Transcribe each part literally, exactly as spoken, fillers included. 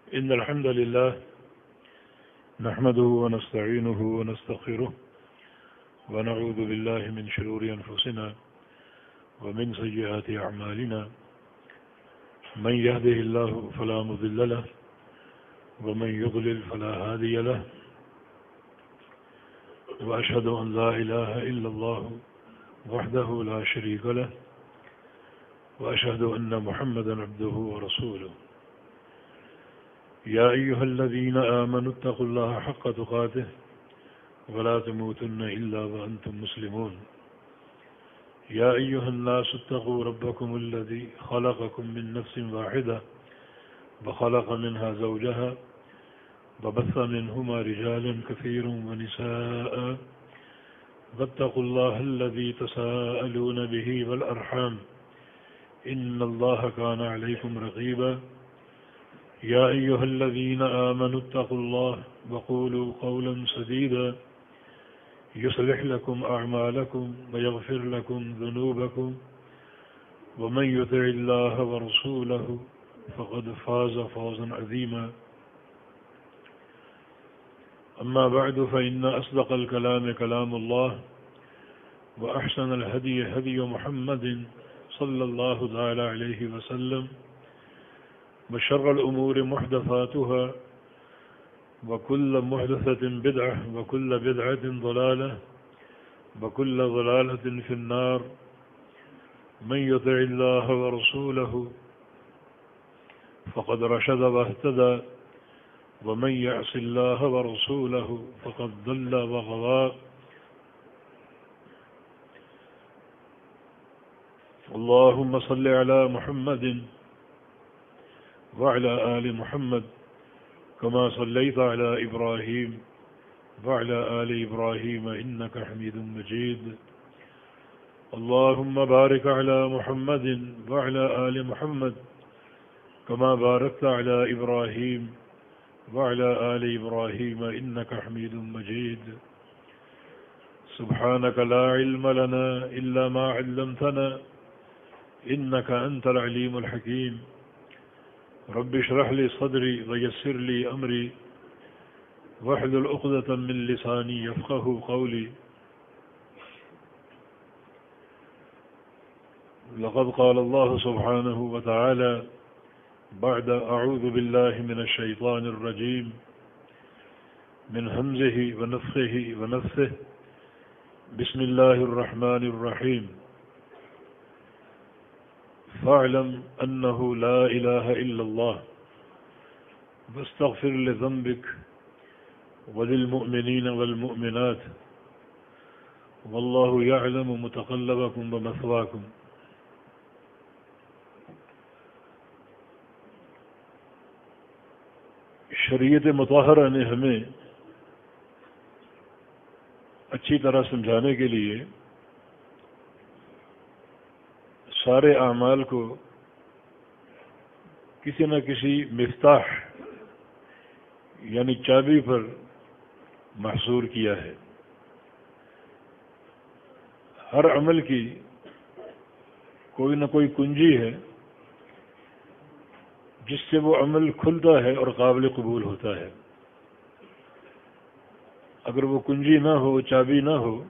إن الحمد لله نحمده ونستعينه ونستغفره ونعوذ بالله من شرور أنفسنا ومن سيئات أعمالنا من يهده الله فلا مضل له ومن يضلل فلا هادي له وأشهد أن لا إله إلا الله وحده لا شريك له وأشهد أن محمدا عبده ورسوله يا أيها الذين آمنوا اتقوا الله حق تقاته ولا تموتن إلا وأنتم مسلمون يا أيها الناس اتقوا ربكم الذي خلقكم من نفس واحدة وخلق منها زوجها وبث منهما رجالا كثيرا ونساء واتقوا الله الذي تساءلون به والأرحام إن الله كان عليكم رقيبا يا أيها الذين آمنوا اتقوا الله وقولوا قولا سديدا يصلح لكم أعمالكم ويغفر لكم ذنوبكم ومن يطع الله ورسوله فقد فاز فوزا عظيما أما بعد فإن أصدق الكلام كلام الله وأحسن الهدي هدي محمد صلى الله تعالى عليه وسلم وشر الأمور محدثاتها وكل محدثة بدعة وكل بدعة ضلالة وكل ضلالة في النار من يطع الله ورسوله فقد رشد واهتدى ومن يعص الله ورسوله فقد ضل وغوى اللهم صل على محمد وعلى آل محمد كما صليت على إبراهيم وعلى آل إبراهيم إنك حميد مجيد اللهم بارك على محمد وعلى آل محمد كما باركت على إبراهيم وعلى آل إبراهيم إنك حميد مجيد سبحانك لا علم لنا إلا ما علمتنا إنك أنت العليم الحكيم رب اشرح لي صدري ويسر لي أمري واحلل عقدة من لساني يفقه قولي لقد قال الله سبحانه وتعالى بعد أعوذ بالله من الشيطان الرجيم من همزه ونفخه ونفثه بسم الله الرحمن الرحيم فاعلم أنه لا إله إلا الله واستغفر لذنبك وللمؤمنين والمؤمنات والله يعلم متقلبكم ومثواكم شریعت مطہرہ نے ہمیں اچھی طرح سمجھانے کے لیے سارے اعمال کو کسی نہ کسی مفتاح یعنی چابی پر محصور کیا ہے. ہر عمل کی کوئی نہ کوئی کنجی ہے جس سے وہ عمل کھلتا ہے اور قابل قبول ہوتا ہے. اگر وہ کنجی نہ ہو، چابی نہ ہو،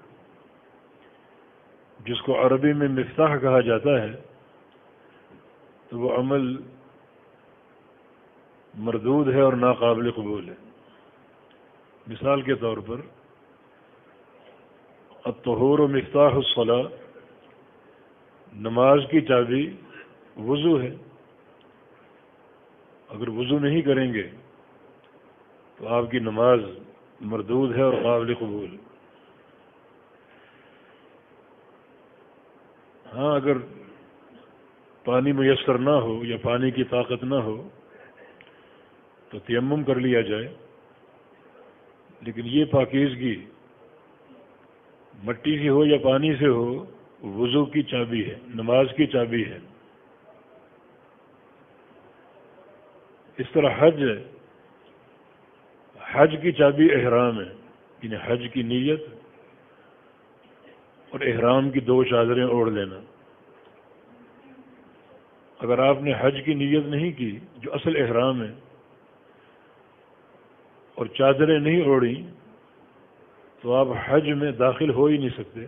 جس کو عربی میں مفتاح کہا جاتا ہے، تو وہ عمل مردود ہے اور ناقابل قبول ہے. مثال کے طور پر الطہور مفتاح الصلاۃ، نماز کی چابی وضو ہے. اگر وضو نہیں کریں گے تو آپ کی نماز مردود ہے اور قابل قبول. ہاں اگر پانی میسر نہ ہو یا پانی کی طاقت نہ ہو تو تیمم کر لیا جائے، لیکن یہ پاکیزگی مٹی سے ہو یا پانی سے ہو وضو کی چابی ہے، نماز کی چابی ہے. اس طرح حج ہے، حج کی چابی احرام ہے، یعنی حج کی نیت اور احرام کی دو چادریں اوڑھ لینا. اگر آپ نے حج کی نیت نہیں کی جو اصل احرام ہے اور چادریں نہیں اوڑھی تو آپ حج میں داخل ہو ہی نہیں سکتے،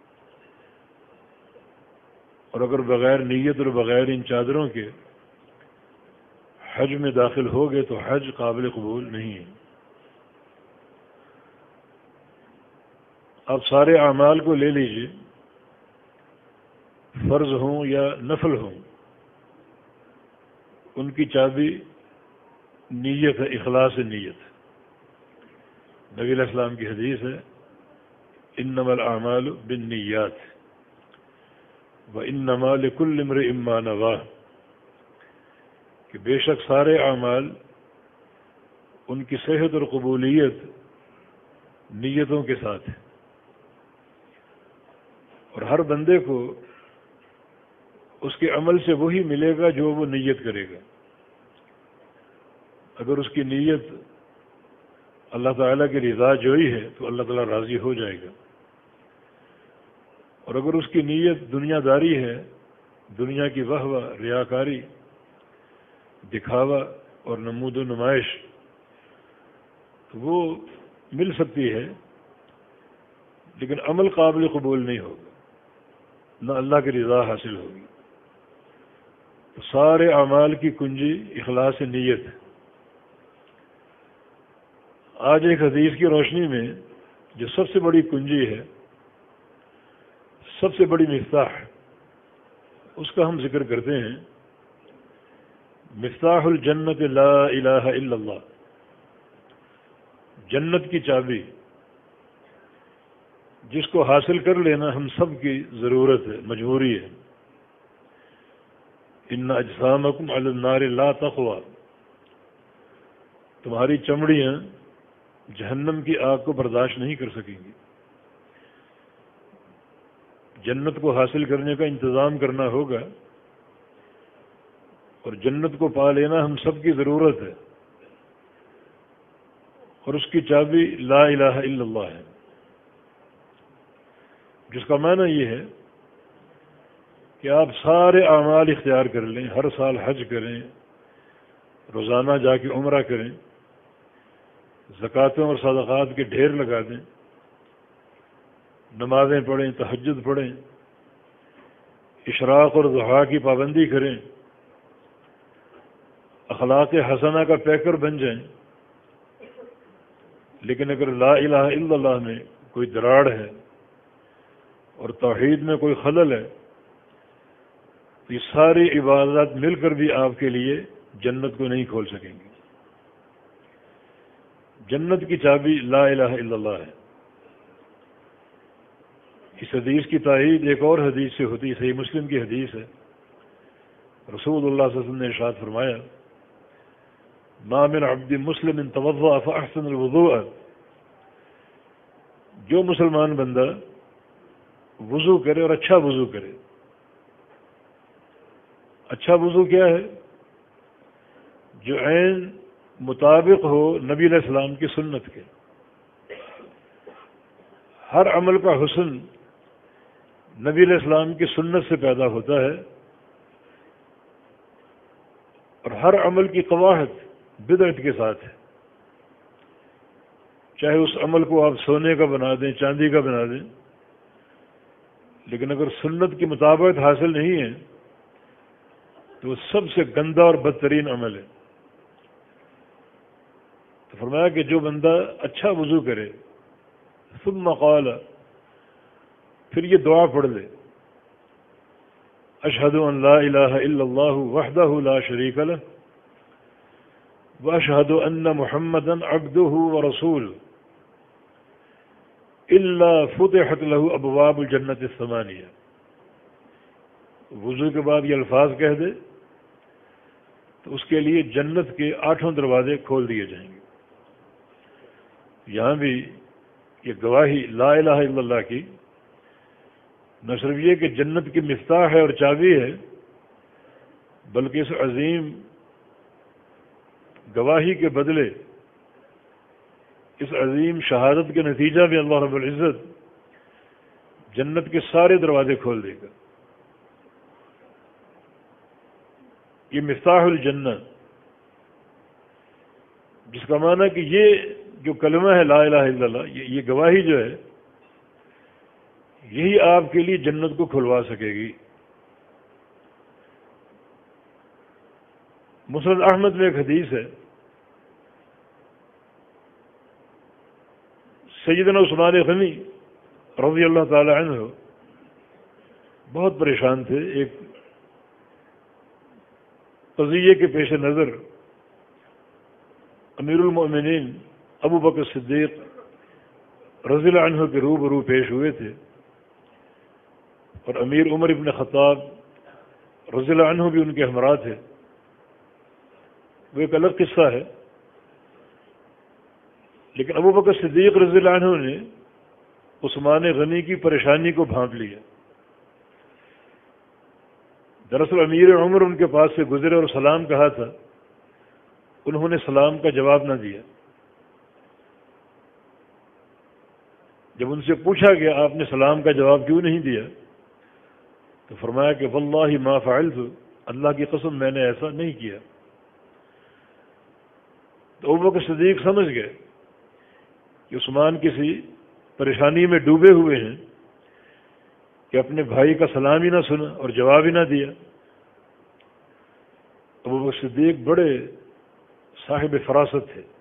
اور اگر بغیر نیت اور بغیر ان چادروں کے حج میں داخل ہو گئے تو حج قابل قبول نہیں ہے۔ آپ سارے اعمال کو لے لیجئے، فرض ہوں یا نفل ہوں، ان کی چابی نیت ہے، اخلاص نیت۔ نبی علیہ السلام کی حدیث ہے انما الاعمال بالنیات وانما لکل امرئ ما نویٰ، کہ بے شک سارے اعمال ان کی صحت اور قبولیت نیتوں کے ساتھ ہے، اور ہر بندے کو اس کے عمل سے وہی ملے گا جو وہ نیت کرے گا۔ اگر اس کی نیت اللہ تعالیٰ کی رضا جوئی ہے تو اللہ تعالیٰ راضی ہو جائے گا، اور اگر اس کی نیت دنیا داری ہے، دنیا کی واہ واہ، ریاکاری، دکھاوا اور نمود و نمائش، تو وہ مل سکتی ہے لیکن عمل قابل قبول نہیں ہوگا، نہ اللہ کی رضا حاصل ہوگی۔ تو سارے اعمال کی کنجی اخلاص نیت ہے۔ آج ایک حدیث کی روشنی میں جو سب سے بڑی کنجی ہے، سب سے بڑی مفتاح، اس کا ہم ذکر کرتے ہیں۔ مفتاح الجنت لا الہ الا اللہ، جنت کی چابی جس کو حاصل کر لینا ہم سب کی ضرورت ہے، مجبوری ہے۔ ان اجسامکم علی النار لا تقوی، تمہاری چمڑیاں جہنم کی آگ کو برداشت نہیں کر سکیں گی۔ جنت کو حاصل کرنے کا انتظام کرنا ہوگا، اور جنت کو پا لینا ہم سب کی ضرورت ہے، اور اس کی چابی لا الہ الا اللہ ہے، جس کا معنی یہ ہے کہ آپ سارے اعمال اختیار کر لیں، ہر سال حج کریں، روزانہ جا کے عمرہ کریں، زکوٰۃوں اور صدقات کے ڈھیر لگا دیں، نمازیں پڑھیں، تہجد پڑھیں، اشراق اور ضحیٰ کی پابندی کریں، اخلاق حسنہ کا پیکر بن جائیں، لیکن اگر لا الہ الا اللہ میں کوئی دراڑ ہے اور توحید میں کوئی خلل ہے تو یہ ساری عبادات مل کر بھی آپ کے لیے جنت کو نہیں کھول سکیں گے۔ جنت کی چابی لا الہ الا اللہ ہے۔ اس حدیث کی تائید ایک اور حدیث سے ہوتی ہے، صحیح مسلم کی حدیث ہے۔ رسول اللہ صلی اللہ علیہ وسلم نے ارشاد فرمایا ما من عبد مسلم توضأ فاحسن الوضوء، جو مسلمان بندہ وضو کرے اور اچھا وضو کرے۔ اچھا وضو کیا ہے؟ جو عین مطابق ہو نبی علیہ السلام کی سنت کے۔ ہر عمل کا حسن نبی علیہ السلام کی سنت سے پیدا ہوتا ہے، اور ہر عمل کی قواعد بدعت کے ساتھ ہے۔ چاہے اس عمل کو آپ سونے کا بنا دیں، چاندی کا بنا دیں، لیکن اگر سنت کی مطابقت حاصل نہیں ہے تو وہ سب سے گندا اور بدترین عمل ہے۔ تو فرمایا کہ جو بندہ اچھا وضو کرے، ثم قال، پھر یہ دعا پڑھ لے، اشہد ان لا الہ الا اللہ وحدہ لا شریک لہ واشہد ان محمدا عبدہ ورسولہ الا فتحت لہ ابواب الجنت الثمانیہ۔ وضو کے بعد یہ الفاظ کہہ دے تو اس کے لیے جنت کے آٹھوں دروازے کھول دیے جائیں گے۔ یہاں بھی یہ گواہی لا الہ الا اللہ کی نہ صرف یہ کہ جنت کی مفتاح ہے اور چابی ہے، بلکہ اس عظیم گواہی کے بدلے، اس عظیم شہادت کے نتیجہ میں اللہ رب العزت جنت کے سارے دروازے کھول دے گا۔ یہ مفتاح الجنہ، جس کا معنی کہ یہ جو کلمہ ہے لا الہ الا اللہ، یہ یہ گواہی جو ہے یہی آپ کے لیے جنت کو کھلوا سکے گی۔ مسند احمد میں ایک حدیث ہے، سیدنا عثمان غنی رضی اللہ تعالی عنہ بہت پریشان تھے۔ ایک قضیے کے پیش نظر امیر المؤمنین ابو بکر صدیق رضی اللہ عنہ کے روبرو پیش ہوئے تھے، اور امیر عمر ابن خطاب رضی اللہ عنہ بھی ان کے ہمراہ تھے۔ وہ ایک الگ قصہ ہے، لیکن ابو بکر صدیق رضی اللہ عنہ نے عثمان غنی کی پریشانی کو بھانپ لیا۔ دراصل امیر عمر ان کے پاس سے گزرے اور سلام کہا تھا، انہوں نے سلام کا جواب نہ دیا۔ جب ان سے پوچھا گیا آپ نے سلام کا جواب کیوں نہیں دیا، تو فرمایا کہ واللہ ما فعلت، اللہ کی قسم میں نے ایسا نہیں کیا۔ تو ابو بکر صدیق سمجھ گئے کہ عثمان کسی پریشانی میں ڈوبے ہوئے ہیں کہ اپنے بھائی کا سلام ہی نہ سنا اور جواب ہی نہ دیا۔ ابو بکر صدیق بڑے صاحب فراست تھے۔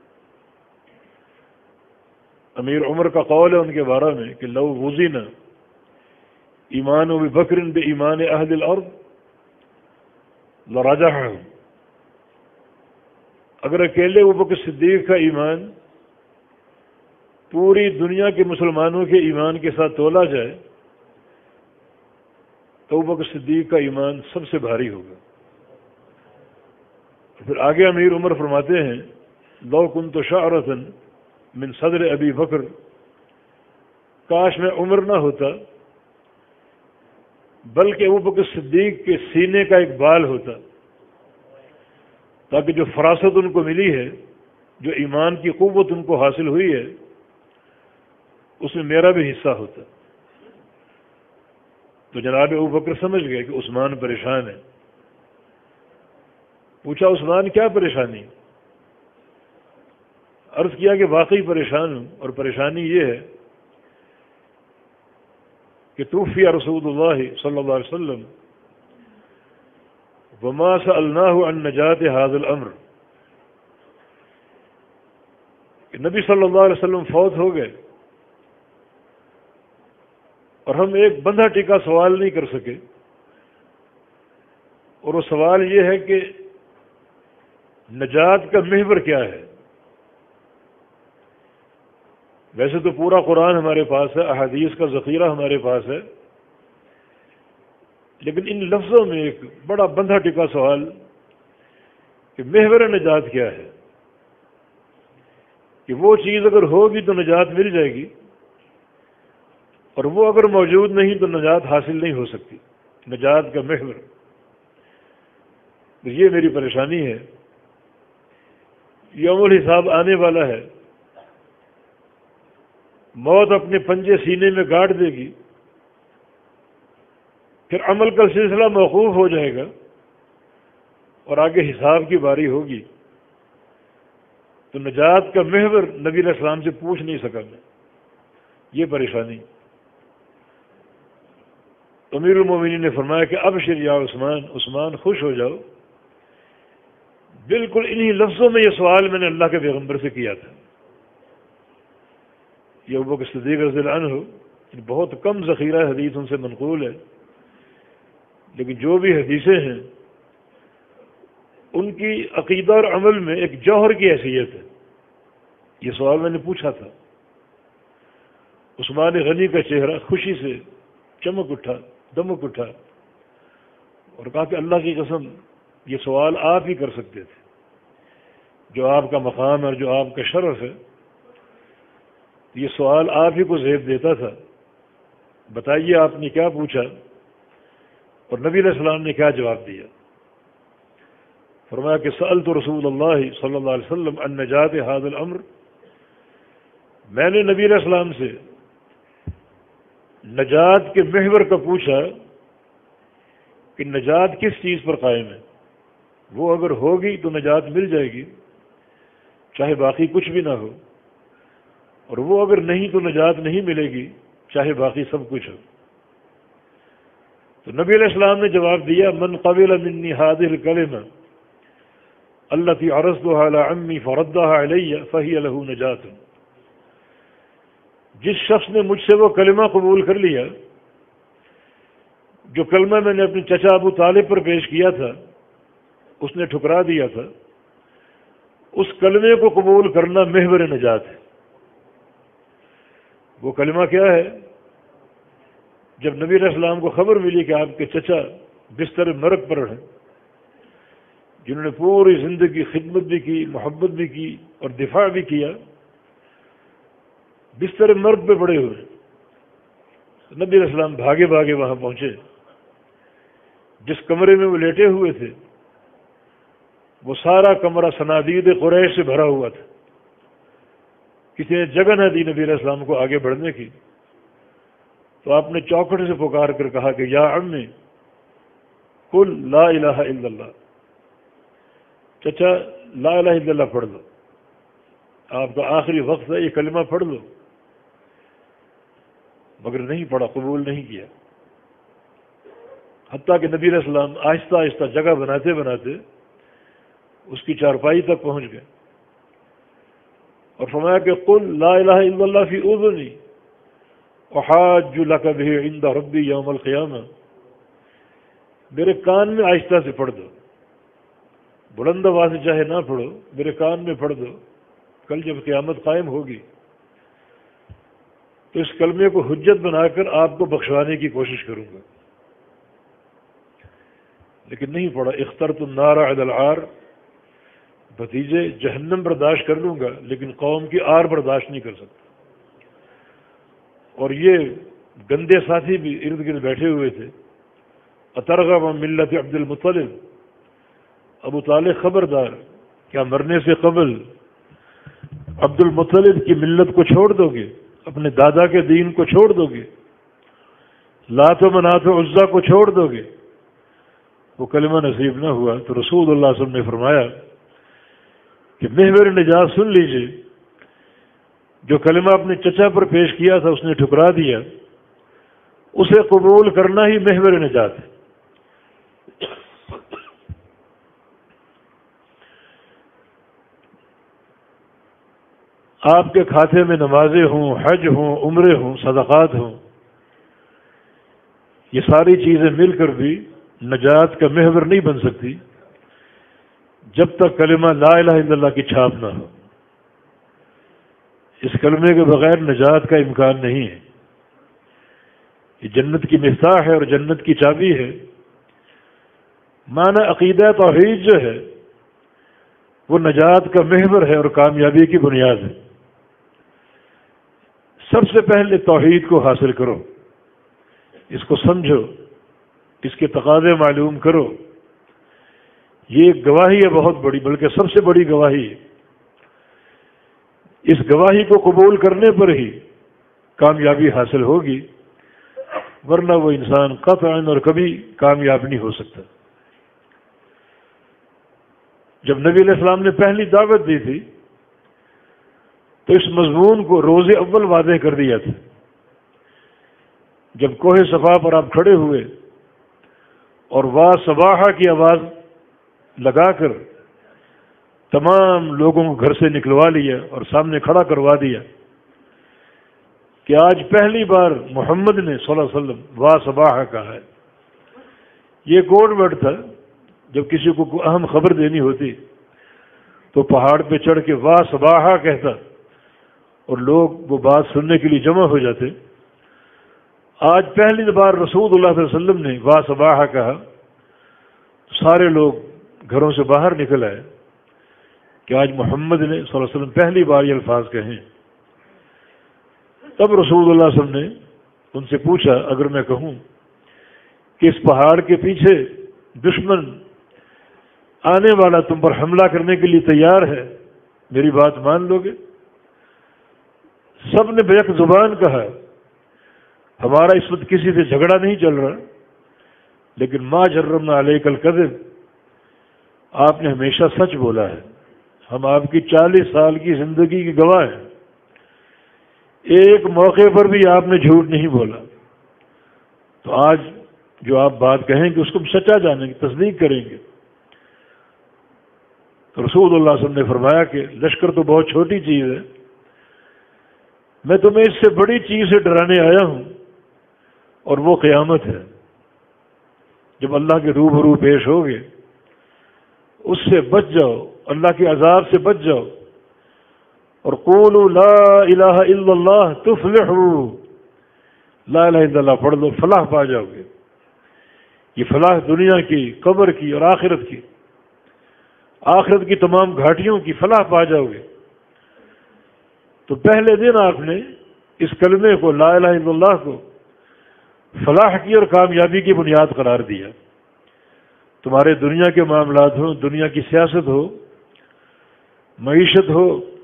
امیر عمر کا قول ہے ان کے بارے میں کہ لو وزن ایمان ابی بکر بایمان اہل الارض لرجحهم، اگر اکیلے ابو بکر صدیق کا ایمان پوری دنیا کے مسلمانوں کے ایمان کے ساتھ تولا جائے تو ابو بکر صدیق کا ایمان سب سے بھاری ہوگا۔ پھر آگے امیر عمر فرماتے ہیں لو کنت شعرة من صدر ابی بکر، کاش میں عمر نہ ہوتا بلکہ ابو بکر صدیق کے سینے کا ایک بال ہوتا، تاکہ جو فراست ان کو ملی ہے، جو ایمان کی قوت ان کو حاصل ہوئی ہے، اس میں میرا بھی حصہ ہوتا۔ تو جناب ابو بکر سمجھ گئے کہ عثمان پریشان ہے۔ پوچھا عثمان کیا پریشانی؟ عرض کیا کہ واقعی پریشان ہوں، اور پریشانی یہ ہے کہ توفی رسول اللہ صلی اللہ علیہ وسلم وما سألناه عن نجات هذا الامر، کہ نبی صلی اللہ علیہ وسلم فوت ہو گئے اور ہم ایک بندھا ٹیکا سوال نہیں کر سکے، اور وہ سوال یہ ہے کہ نجات کا محور کیا ہے۔ ویسے تو پورا قرآن ہمارے پاس ہے، احادیث کا ذخیرہ ہمارے پاس ہے، لیکن ان لفظوں میں ایک بڑا بندھا ٹکا سوال کہ محور نجات کیا ہے، کہ وہ چیز اگر ہوگی تو نجات مل جائے گی، اور وہ اگر موجود نہیں تو نجات حاصل نہیں ہو سکتی۔ نجات کا محور، تو یہ میری پریشانی ہے۔ یوم الحساب آنے والا ہے، موت اپنے پنجے سینے میں گاڑ دے گی، پھر عمل کا سلسلہ موقوف ہو جائے گا اور آگے حساب کی باری ہوگی۔ تو نجات کا محور نبی علیہ السلام سے پوچھ نہیں سکا میں، یہ پریشانی۔ امیر المومنین نے فرمایا کہ ابشر یا عثمان، عثمان خوش ہو جاؤ، بالکل انہی لفظوں میں یہ سوال میں نے اللہ کے پیغمبر سے کیا تھا۔ یہ ابو بکر صدیق رضی اللہ عنہ بہت کم ذخیرہ حدیث ان سے منقول ہے، لیکن جو بھی حدیثیں ہیں ان کی عقیدہ اور عمل میں ایک جوہر کی حیثیت ہے۔ یہ سوال میں نے پوچھا تھا۔ عثمان غنی کا چہرہ خوشی سے چمک اٹھا، دمک اٹھا، اور کہا کہ اللہ کی قسم یہ سوال آپ ہی کر سکتے تھے، جو آپ کا مقام ہے اور جو آپ کا شرف ہے، یہ سوال آپ ہی کو زیب دیتا تھا۔ بتائیے آپ نے کیا پوچھا اور نبی علیہ السلام نے کیا جواب دیا؟ فرمایا کہ سألت رسول اللہ صلی اللہ علیہ وسلم عن نجات هذا الامر، میں نے نبی علیہ السلام سے نجات کے محور کا پوچھا کہ نجات کس چیز پر قائم ہے، وہ اگر ہوگی تو نجات مل جائے گی، چاہے باقی کچھ بھی نہ ہو۔ اور وہ اگر نہیں تو نجات نہیں ملے گی، چاہے باقی سب کچھ ہو۔ تو نبی علیہ السلام نے جواب دیا، من قبل منی هذه الكلمة التي عرضتها على عمي فردها علي فهي له نجات۔ جس شخص نے مجھ سے وہ کلمہ قبول کر لیا جو کلمہ میں نے اپنے چچا ابو طالب پر پیش کیا تھا، اس نے ٹھکرا دیا تھا، اس کلمے کو قبول کرنا محور نجات ہے۔ وہ کلمہ کیا ہے؟ جب نبی علیہ السلام کو خبر ملی کہ آپ کے چچا بستر مرگ پر ہیں، جنہوں نے پوری زندگی خدمت بھی کی، محبت بھی کی اور دفاع بھی کیا، بستر مرگ پہ پڑے ہوئے، نبی علیہ السلام بھاگے بھاگے وہاں پہنچے۔ جس کمرے میں وہ لیٹے ہوئے تھے وہ سارا کمرہ صنادید قریش سے بھرا ہوا تھا، کسی نے جگہ نہ دی نبی علیہ السلام کو آگے بڑھنے کی۔ تو آپ نے چوکھٹ سے پکار کر کہا کہ یا عمی قل لا الہ الا اللہ، چچا لا الہ الا اللہ پڑھ لو، آپ کا آخری وقت ہے، یہ کلمہ پڑھ لو۔ مگر نہیں پڑھا، قبول نہیں کیا، حتیٰ کہ نبی علیہ السلام آہستہ آہستہ جگہ بناتے بناتے اس کی چارپائی تک پہنچ گئے اور فرمایا کہ قل لا الہ الا اللہ فی اذنی احاج لک بہ عند ربی یوم القیامہ، میرے کان میں آہستہ سے پڑھ دو، بلند آواز سے چاہے نہ پڑھو، میرے کان میں پڑھ دو، کل جب قیامت قائم ہوگی تو اس کلمے کو حجت بنا کر آپ کو بخشوانے کی کوشش کروں گا۔ لیکن نہیں پڑھا، اخترت النار علی العار، بھتیجے جہنم برداشت کر لوں گا لیکن قوم کی آر برداشت نہیں کر سکتا۔ اور یہ گندے ساتھی بھی ارد گرد بیٹھے ہوئے تھے، اترغب عن ملت عبد المطلب، ابو طالب خبردار، کیا مرنے سے قبل عبد المطلب کی ملت کو چھوڑ دو گے، اپنے دادا کے دین کو چھوڑ دو گے، لات و منات و عزا کو چھوڑ دو گے؟ وہ کلمہ نصیب نہ ہوا تو رسول اللہ صلی اللہ علیہ وسلم نے فرمایا کہ محور نجات سن لیجئے، جو کلمہ اپنے چچا پر پیش کیا تھا اس نے ٹھکرا دیا، اسے قبول کرنا ہی محور نجات ہے۔ آپ کے کھاتے میں نمازیں ہوں، حج ہوں، عمرے ہوں، صدقات ہوں، یہ ساری چیزیں مل کر بھی نجات کا محور نہیں بن سکتی جب تک کلمہ لا الہ الا اللہ کی چھاپ نہ ہو۔ اس کلمے کے بغیر نجات کا امکان نہیں ہے۔ یہ جنت کی مفتاح ہے اور جنت کی چابی ہے۔ معنی عقیدہ توحید جو ہے وہ نجات کا محور ہے اور کامیابی کی بنیاد ہے۔ سب سے پہلے توحید کو حاصل کرو، اس کو سمجھو، اس کے تقاضے معلوم کرو۔ یہ ایک گواہی ہے بہت بڑی، بلکہ سب سے بڑی گواہی ہے۔ اس گواہی کو قبول کرنے پر ہی کامیابی حاصل ہوگی، ورنہ وہ انسان قطعاً اور کبھی کامیاب نہیں ہو سکتا۔ جب نبی علیہ السلام نے پہلی دعوت دی تھی تو اس مضمون کو روز اول واضح کر دیا تھا۔ جب کوہ صفا پر آپ کھڑے ہوئے اور وا صباحہ کی آواز لگا کر تمام لوگوں کو گھر سے نکلوا لیا اور سامنے کھڑا کروا دیا کہ آج پہلی بار محمد نے صلی اللہ علیہ وسلم وا صباحہ کہا ہے۔ یہ کوڈ ورڈ تھا، جب کسی کو کوئی اہم خبر دینی ہوتی تو پہاڑ پہ چڑھ کے وا صباحہ کہتا اور لوگ وہ بات سننے کے لیے جمع ہو جاتے۔ آج پہلی بار رسول اللہ صلی اللہ علیہ وسلم نے وا صباحہ کہا، سارے لوگ گھروں سے باہر نکل آئے کہ آج محمد نے صلی اللہ علیہ وسلم پہلی بار یہ الفاظ کہیں۔ تب رسول اللہ صلی اللہ علیہ وسلم نے ان سے پوچھا، اگر میں کہوں کہ اس پہاڑ کے پیچھے دشمن آنے والا تم پر حملہ کرنے کے لیے تیار ہے، میری بات مان لو گے؟ سب نے بیک زبان کہا، ہمارا اس وقت کسی سے جھگڑا نہیں چل رہا، لیکن ما جرمنا علیک الکذب، آپ نے ہمیشہ سچ بولا ہے، ہم آپ کی چالیس سال کی زندگی کی گواہ ہیں۔ ایک موقع پر بھی آپ نے جھوٹ نہیں بولا. تو آج جو آپ بات کہیں گے اس کو سچا جانیں گے, تصدیق کریں گے. تو رسول اللہ صلی اللہ علیہ وسلم نے فرمایا کہ لشکر تو بہت چھوٹی چیز ہے, میں تمہیں اس سے بڑی چیز سے ڈرانے آیا ہوں, اور وہ قیامت ہے. جب اللہ کے روبرو پیش ہوگے اس سے بچ جاؤ, اللہ کے عذاب سے بچ جاؤ, اور قولوا لا الہ الا اللہ تفلحوا, لا الہ الا اللہ پڑھ لو, فلاح پا جاؤ گے. یہ فلاح دنیا کی, قبر کی اور آخرت کی, آخرت کی تمام گھاٹیوں کی فلاح پا جاؤ گے. تو پہلے دن آپ نے اس کلمے کو, لا الہ الا اللہ کو, فلاح کی اور کامیابی کی بنیاد قرار دیا. تمہارے دنیا کے معاملات ہوں, دنیا کی سیاست ہو, معیشت ہو,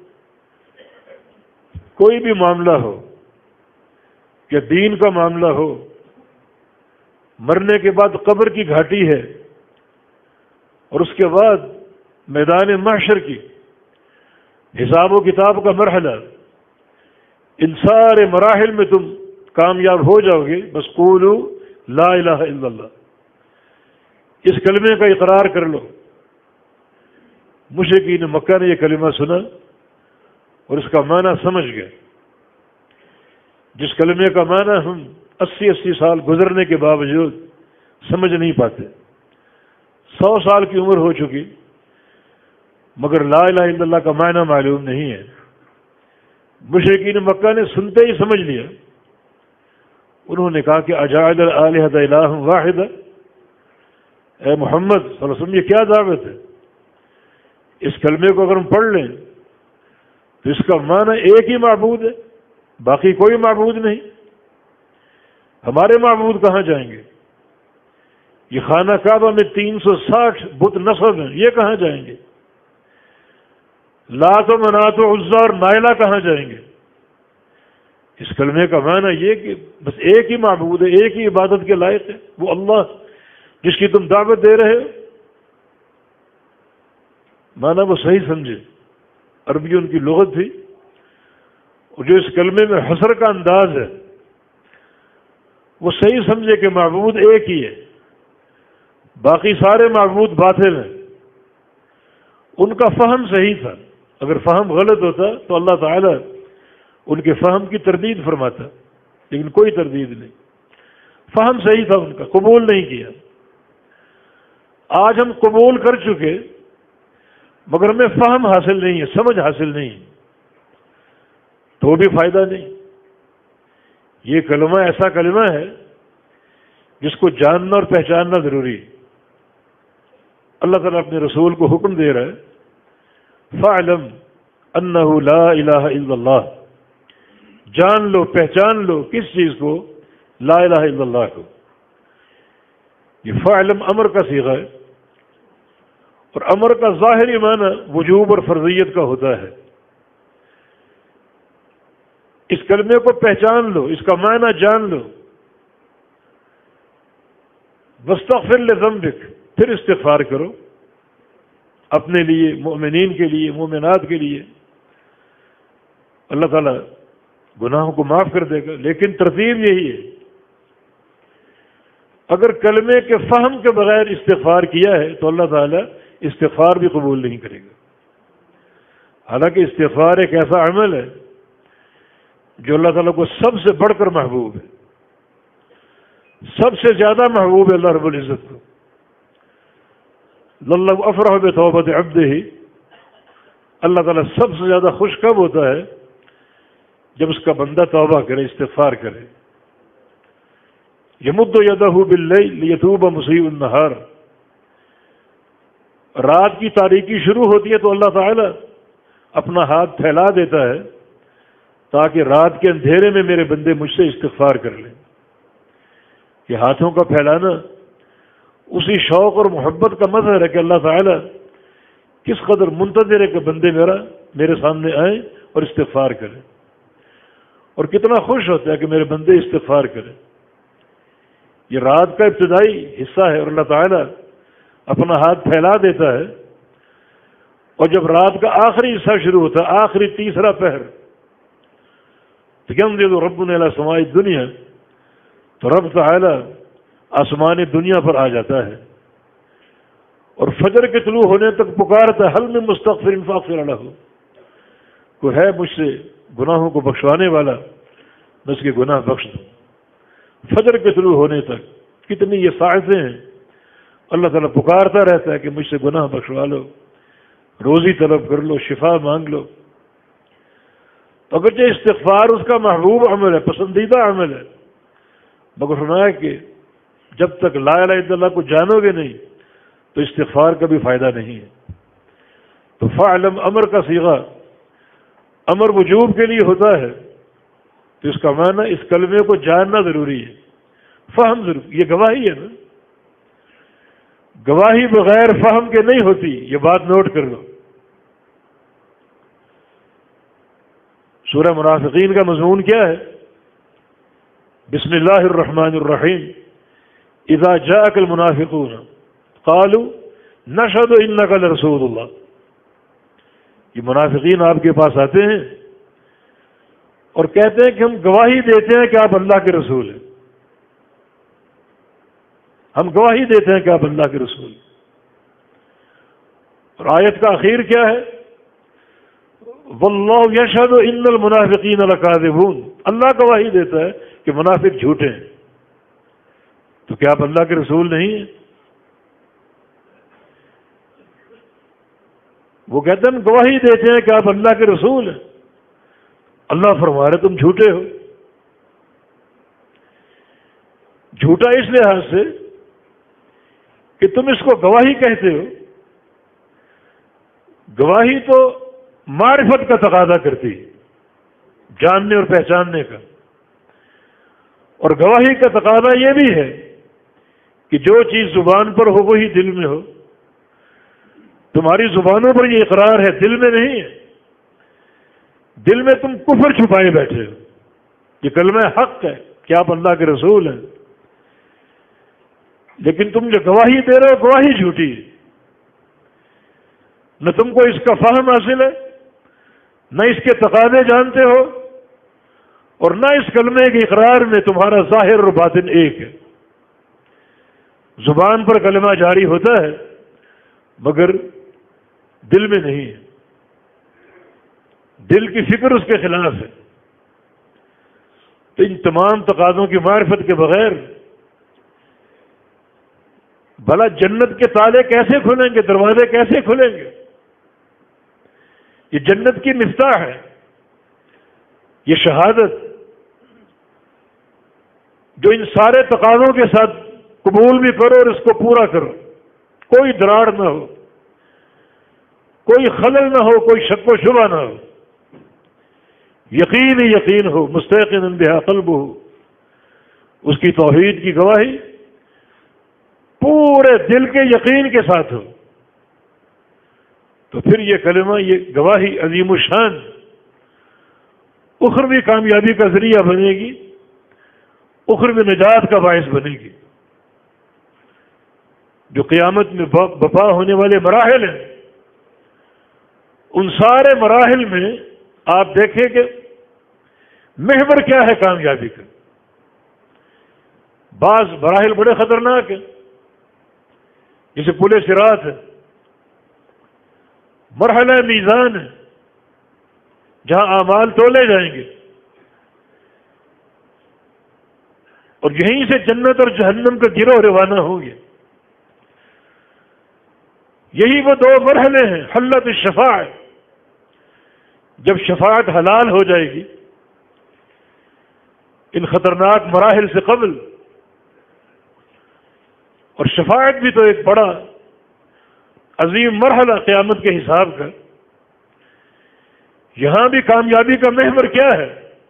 کوئی بھی معاملہ ہو, یا دین کا معاملہ ہو, مرنے کے بعد قبر کی گھاٹی ہے, اور اس کے بعد میدان محشر کی حساب و کتاب کا مرحلہ, ان سارے مراحل میں تم کامیاب ہو جاؤ گے. بس قولو لا الہ الا اللہ, اس کلمے کا اقرار کر لو. مشرکین مکہ نے یہ کلمہ سنا اور اس کا معنی سمجھ گئے. جس کلمے کا معنی ہم اسی اسی سال گزرنے کے باوجود سمجھ نہیں پاتے. سو سال کی عمر ہو چکی مگر لا الہ الا اللہ کا معنی معلوم نہیں ہے. مشرکین مکہ نے سنتے ہی سمجھ لیا. انہوں نے کہا کہ اجعل الآلہۃ الہ واحد, اے محمد صلی اللہ علیہ وسلم یہ کیا دعوت ہے؟ اس کلمے کو اگر ہم پڑھ لیں تو اس کا معنی ایک ہی معبود ہے, باقی کوئی معبود نہیں. ہمارے معبود کہاں جائیں گے؟ یہ خانہ کعبہ میں تین سو ساٹھ بت نصب ہیں, یہ کہاں جائیں گے؟ لات و منات و عزا اور نائلہ کہاں جائیں گے؟ اس کلمے کا معنی یہ کہ بس ایک ہی معبود ہے, ایک ہی عبادت کے لائق ہے, وہ اللہ جس کی تم دعوت دے رہے ہو. معنی وہ صحیح سمجھے, عربی ان کی لغت تھی, اور جو اس کلمے میں حسر کا انداز ہے وہ صحیح سمجھے کہ معبود ایک ہی ہے, باقی سارے معبود باطل ہیں. ان کا فہم صحیح تھا, اگر فہم غلط ہوتا تو اللہ تعالیٰ ان کے فہم کی تردید فرماتا, لیکن کوئی تردید نہیں. فہم صحیح تھا ان کا, قبول نہیں کیا. آج ہم قبول کر چکے مگر ہمیں فہم حاصل نہیں ہے, سمجھ حاصل نہیں ہے, تو بھی فائدہ نہیں. یہ کلمہ ایسا کلمہ ہے جس کو جاننا اور پہچاننا ضروری ہے. اللہ تعالیٰ اپنے رسول کو حکم دے رہا ہے, فَاعْلَمْ أَنَّهُ لَا إِلَهَ إِلَّا اللَّهُ, جان لو, پہچان لو. کس چیز کو؟ لا الہ الا اللہ کو. یہ فعلم امر کا صیغہ ہے, اور امر کا ظاہری معنی وجوب اور فرضیت کا ہوتا ہے. اس کلمے کو پہچان لو, اس کا معنی جان لو. واستغفر لذنبک, پھر استغفار کرو اپنے لیے, مومنین کے لیے, مومنات کے لیے. اللہ تعالیٰ گناہوں کو معاف کر دے گا, لیکن ترتیب یہی ہے. اگر کلمے کے فہم کے بغیر استغفار کیا ہے تو اللہ تعالیٰ استغفار بھی قبول نہیں کرے گا. حالانکہ استغفار ایک ایسا عمل ہے جو اللہ تعالیٰ کو سب سے بڑھ کر محبوب ہے, سب سے زیادہ محبوب ہے اللہ رب العزت کو. لَلَّهُ أَفْرَحُ بِتَوْبَةِ عَبْدِهِ, اللہ تعالیٰ سب سے زیادہ خوش کب ہوتا ہے؟ جب اس کا بندہ توبہ کرے, استغفار کرے. یمد یدہ باللیل لیتوب مسیء النہار, رات کی تاریکی شروع ہوتی ہے تو اللہ تعالیٰ اپنا ہاتھ پھیلا دیتا ہے تاکہ رات کے اندھیرے میں میرے بندے مجھ سے استغفار کر لیں. یہ ہاتھوں کا پھیلانا اسی شوق اور محبت کا مظہر ہے کہ اللہ تعالیٰ کس قدر منتظر ہے کہ بندے میرا میرے سامنے آئیں اور استغفار کریں, اور کتنا خوش ہوتا ہے کہ میرے بندے استغفار کریں. یہ رات کا ابتدائی حصہ ہے اور اللہ تعالیٰ اپنا ہاتھ پھیلا دیتا ہے, اور جب رات کا آخری حصہ شروع ہوتا ہے, آخری تیسرا پہر, تو ينزل ربنا الى سماء الدنيا، تو رب تعالی آسمان دنیا پر آ جاتا ہے اور فجر کے طلوع ہونے تک پکارتا ہے حل من مستغفر فاغفر له، کوئی ہے مجھ سے گناہوں کو بخشوانے والا، میں اس کے گناہ بخش دوں۔ فجر کے طلوع ہونے تک کتنی یہ ساعتیں ہیں، اللہ تعالیٰ پکارتا رہتا ہے کہ مجھ سے گناہ بخشوا لو، روزی طلب کر لو، شفا مانگ لو۔ تو اگرچہ استغفار اس کا محبوب عمل ہے، پسندیدہ عمل ہے، مگر فرمایا کہ جب تک لا الہ الا اللہ کو جانو گے نہیں تو استغفار کا بھی فائدہ نہیں ہے۔ تو فعلم امر کا صیغہ امر وجوب کے لیے ہوتا ہے، تو اس کا معنی اس کلمے کو جاننا ضروری ہے، فہم ضروری، یہ گواہی ہے نا، گواہی بغیر فہم کے نہیں ہوتی، یہ بات نوٹ کر لو۔ سورہ منافقین کا مضمون کیا ہے؟ بسم اللہ الرحمن الرحیم، اذا جاءک المنافقون قالوا نشهد انک لرسول اللہ۔ یہ منافقین آپ کے پاس آتے ہیں اور کہتے ہیں کہ ہم گواہی دیتے ہیں کہ آپ اللہ کے رسول ہیں، ہم گواہی دیتے ہیں کہ آپ اللہ کے رسول ہیں۔ اور آیت کا اخیر کیا ہے؟ واللہ یشہد ان المنافقین لکاذبون، اللہ گواہی دیتا ہے کہ منافق جھوٹے ہیں۔ تو کیا آپ اللہ کے رسول نہیں ہیں؟ وہ کہتے ہیں ہم گواہی دیتے ہیں کہ آپ اللہ کے رسول ہیں، اللہ فرما رہے تم جھوٹے ہو۔ جھوٹا اس لحاظ سے کہ تم اس کو گواہی کہتے ہو، گواہی تو معرفت کا تقاضا کرتی ہے، جاننے اور پہچاننے کا، اور گواہی کا تقاضا یہ بھی ہے کہ جو چیز زبان پر ہو وہی دل میں ہو۔ تمہاری زبانوں پر یہ اقرار ہے، دل میں نہیں ہے، دل میں تم کفر چھپائے بیٹھے ہو۔ یہ کلمہ حق ہے کہ آپ اللہ کے رسول ہیں، لیکن تم جو گواہی دے رہے ہو گواہی جھوٹی ہے، نہ تم کو اس کا فہم حاصل ہے، نہ اس کے تقاضے جانتے ہو، اور نہ اس کلمے کے اقرار میں تمہارا ظاہر اور باطن ایک ہے۔ زبان پر کلمہ جاری ہوتا ہے مگر دل میں نہیں ہے، دل کی فکر اس کے خلاف ہے۔ تو ان تمام تقاضوں کی معرفت کے بغیر بھلا جنت کے تالے کیسے کھلیں گے، دروازے کیسے کھلیں گے؟ یہ جنت کی مفتاح ہے، یہ شہادت جو ان سارے تقاضوں کے ساتھ قبول بھی کرو اور اس کو پورا کرو، کوئی دراڑ نہ ہو، کوئی خلل نہ ہو، کوئی شک و شبہ نہ ہو، یقین ہی یقین ہو، مستیقن بہا قلب ہو، اس کی توحید کی گواہی پورے دل کے یقین کے ساتھ ہو، تو پھر یہ کلمہ، یہ گواہی عظیم الشان اخروی کامیابی کا ذریعہ بنے گی، اخروی نجات کا باعث بنے گی۔ جو قیامت میں بپا ہونے والے مراحل ہیں، ان سارے مراحل میں آپ دیکھیں کہ محور کیا ہے کامیابی کا۔ بعض مراحل بڑے خطرناک ہیں، جیسے پل صراط ہے، مرحلہ میزان ہے، جہاں اعمال تولے جائیں گے، اور یہیں سے جنت اور جہنم کا گروہ روانہ ہوں گے۔ یہی وہ دو مرحلے ہیں، حلت الشفاعت، جب شفاعت حلال ہو جائے گی ان خطرناک مراحل سے قبل۔ اور شفاعت بھی تو ایک بڑا عظیم مرحلہ قیامت کے حساب کا۔ یہاں بھی کامیابی کا محور کیا ہے؟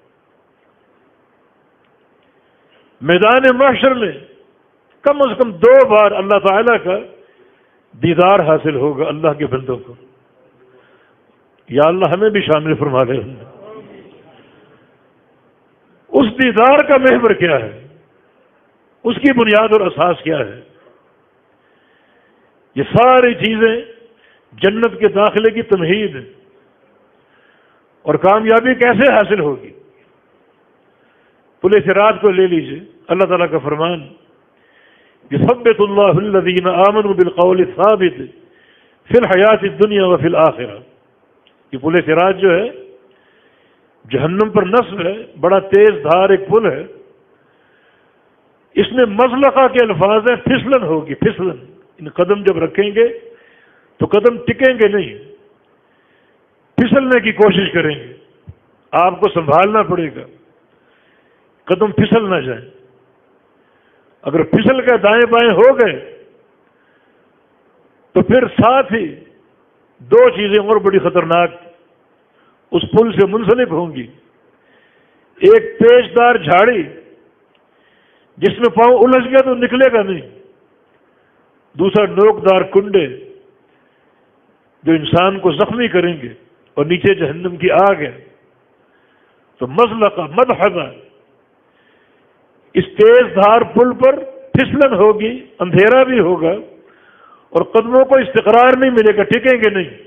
میدان محشر میں کم از کم دو بار اللہ تعالیٰ کا دیدار حاصل ہوگا اللہ کے بندوں کو۔ یا اللہ ہمیں بھی شامل فرما لے۔ اس دیدار کا محور کیا ہے؟ اس کی بنیاد اور اساس کیا ہے؟ یہ ساری چیزیں جنت کے داخلے کی تمہید ہیں۔ اور کامیابی کیسے حاصل ہوگی؟ پل صراط کو لے لیجیے، اللہ تعالیٰ کا فرمان یثبت اللہ الذین آمنوا بالقول الثابت فی الحیات الدنیا وفی الآخرہ. یہ پل صراط جو ہے جہنم پر نصب ہے، بڑا تیز دھار ایک پل ہے. اس میں مزلقہ کے الفاظ ہیں، پھسلن ہوگی، پھسلن. ان قدم جب رکھیں گے تو قدم ٹکیں گے نہیں، پھسلنے کی کوشش کریں گے. آپ کو سنبھالنا پڑے گا قدم پھسل نہ جائیں. اگر پھسل کے دائیں بائیں ہو گئے تو پھر ساتھ ہی دو چیزیں اور بڑی خطرناک اس پل سے منسلک ہوں گی. ایک پیچدار جھاڑی جس میں پاؤں الجھ گیا تو نکلے گا نہیں، دوسرا نوکدار کنڈے جو انسان کو زخمی کریں گے، اور نیچے جہنم کی آگ ہے. تو مزلقہ مدحضہ، اس تیز دھار پل پر پھسلن ہوگی، اندھیرا بھی ہوگا، اور قدموں کو استقرار نہیں ملے گا، ٹکیں گے نہیں.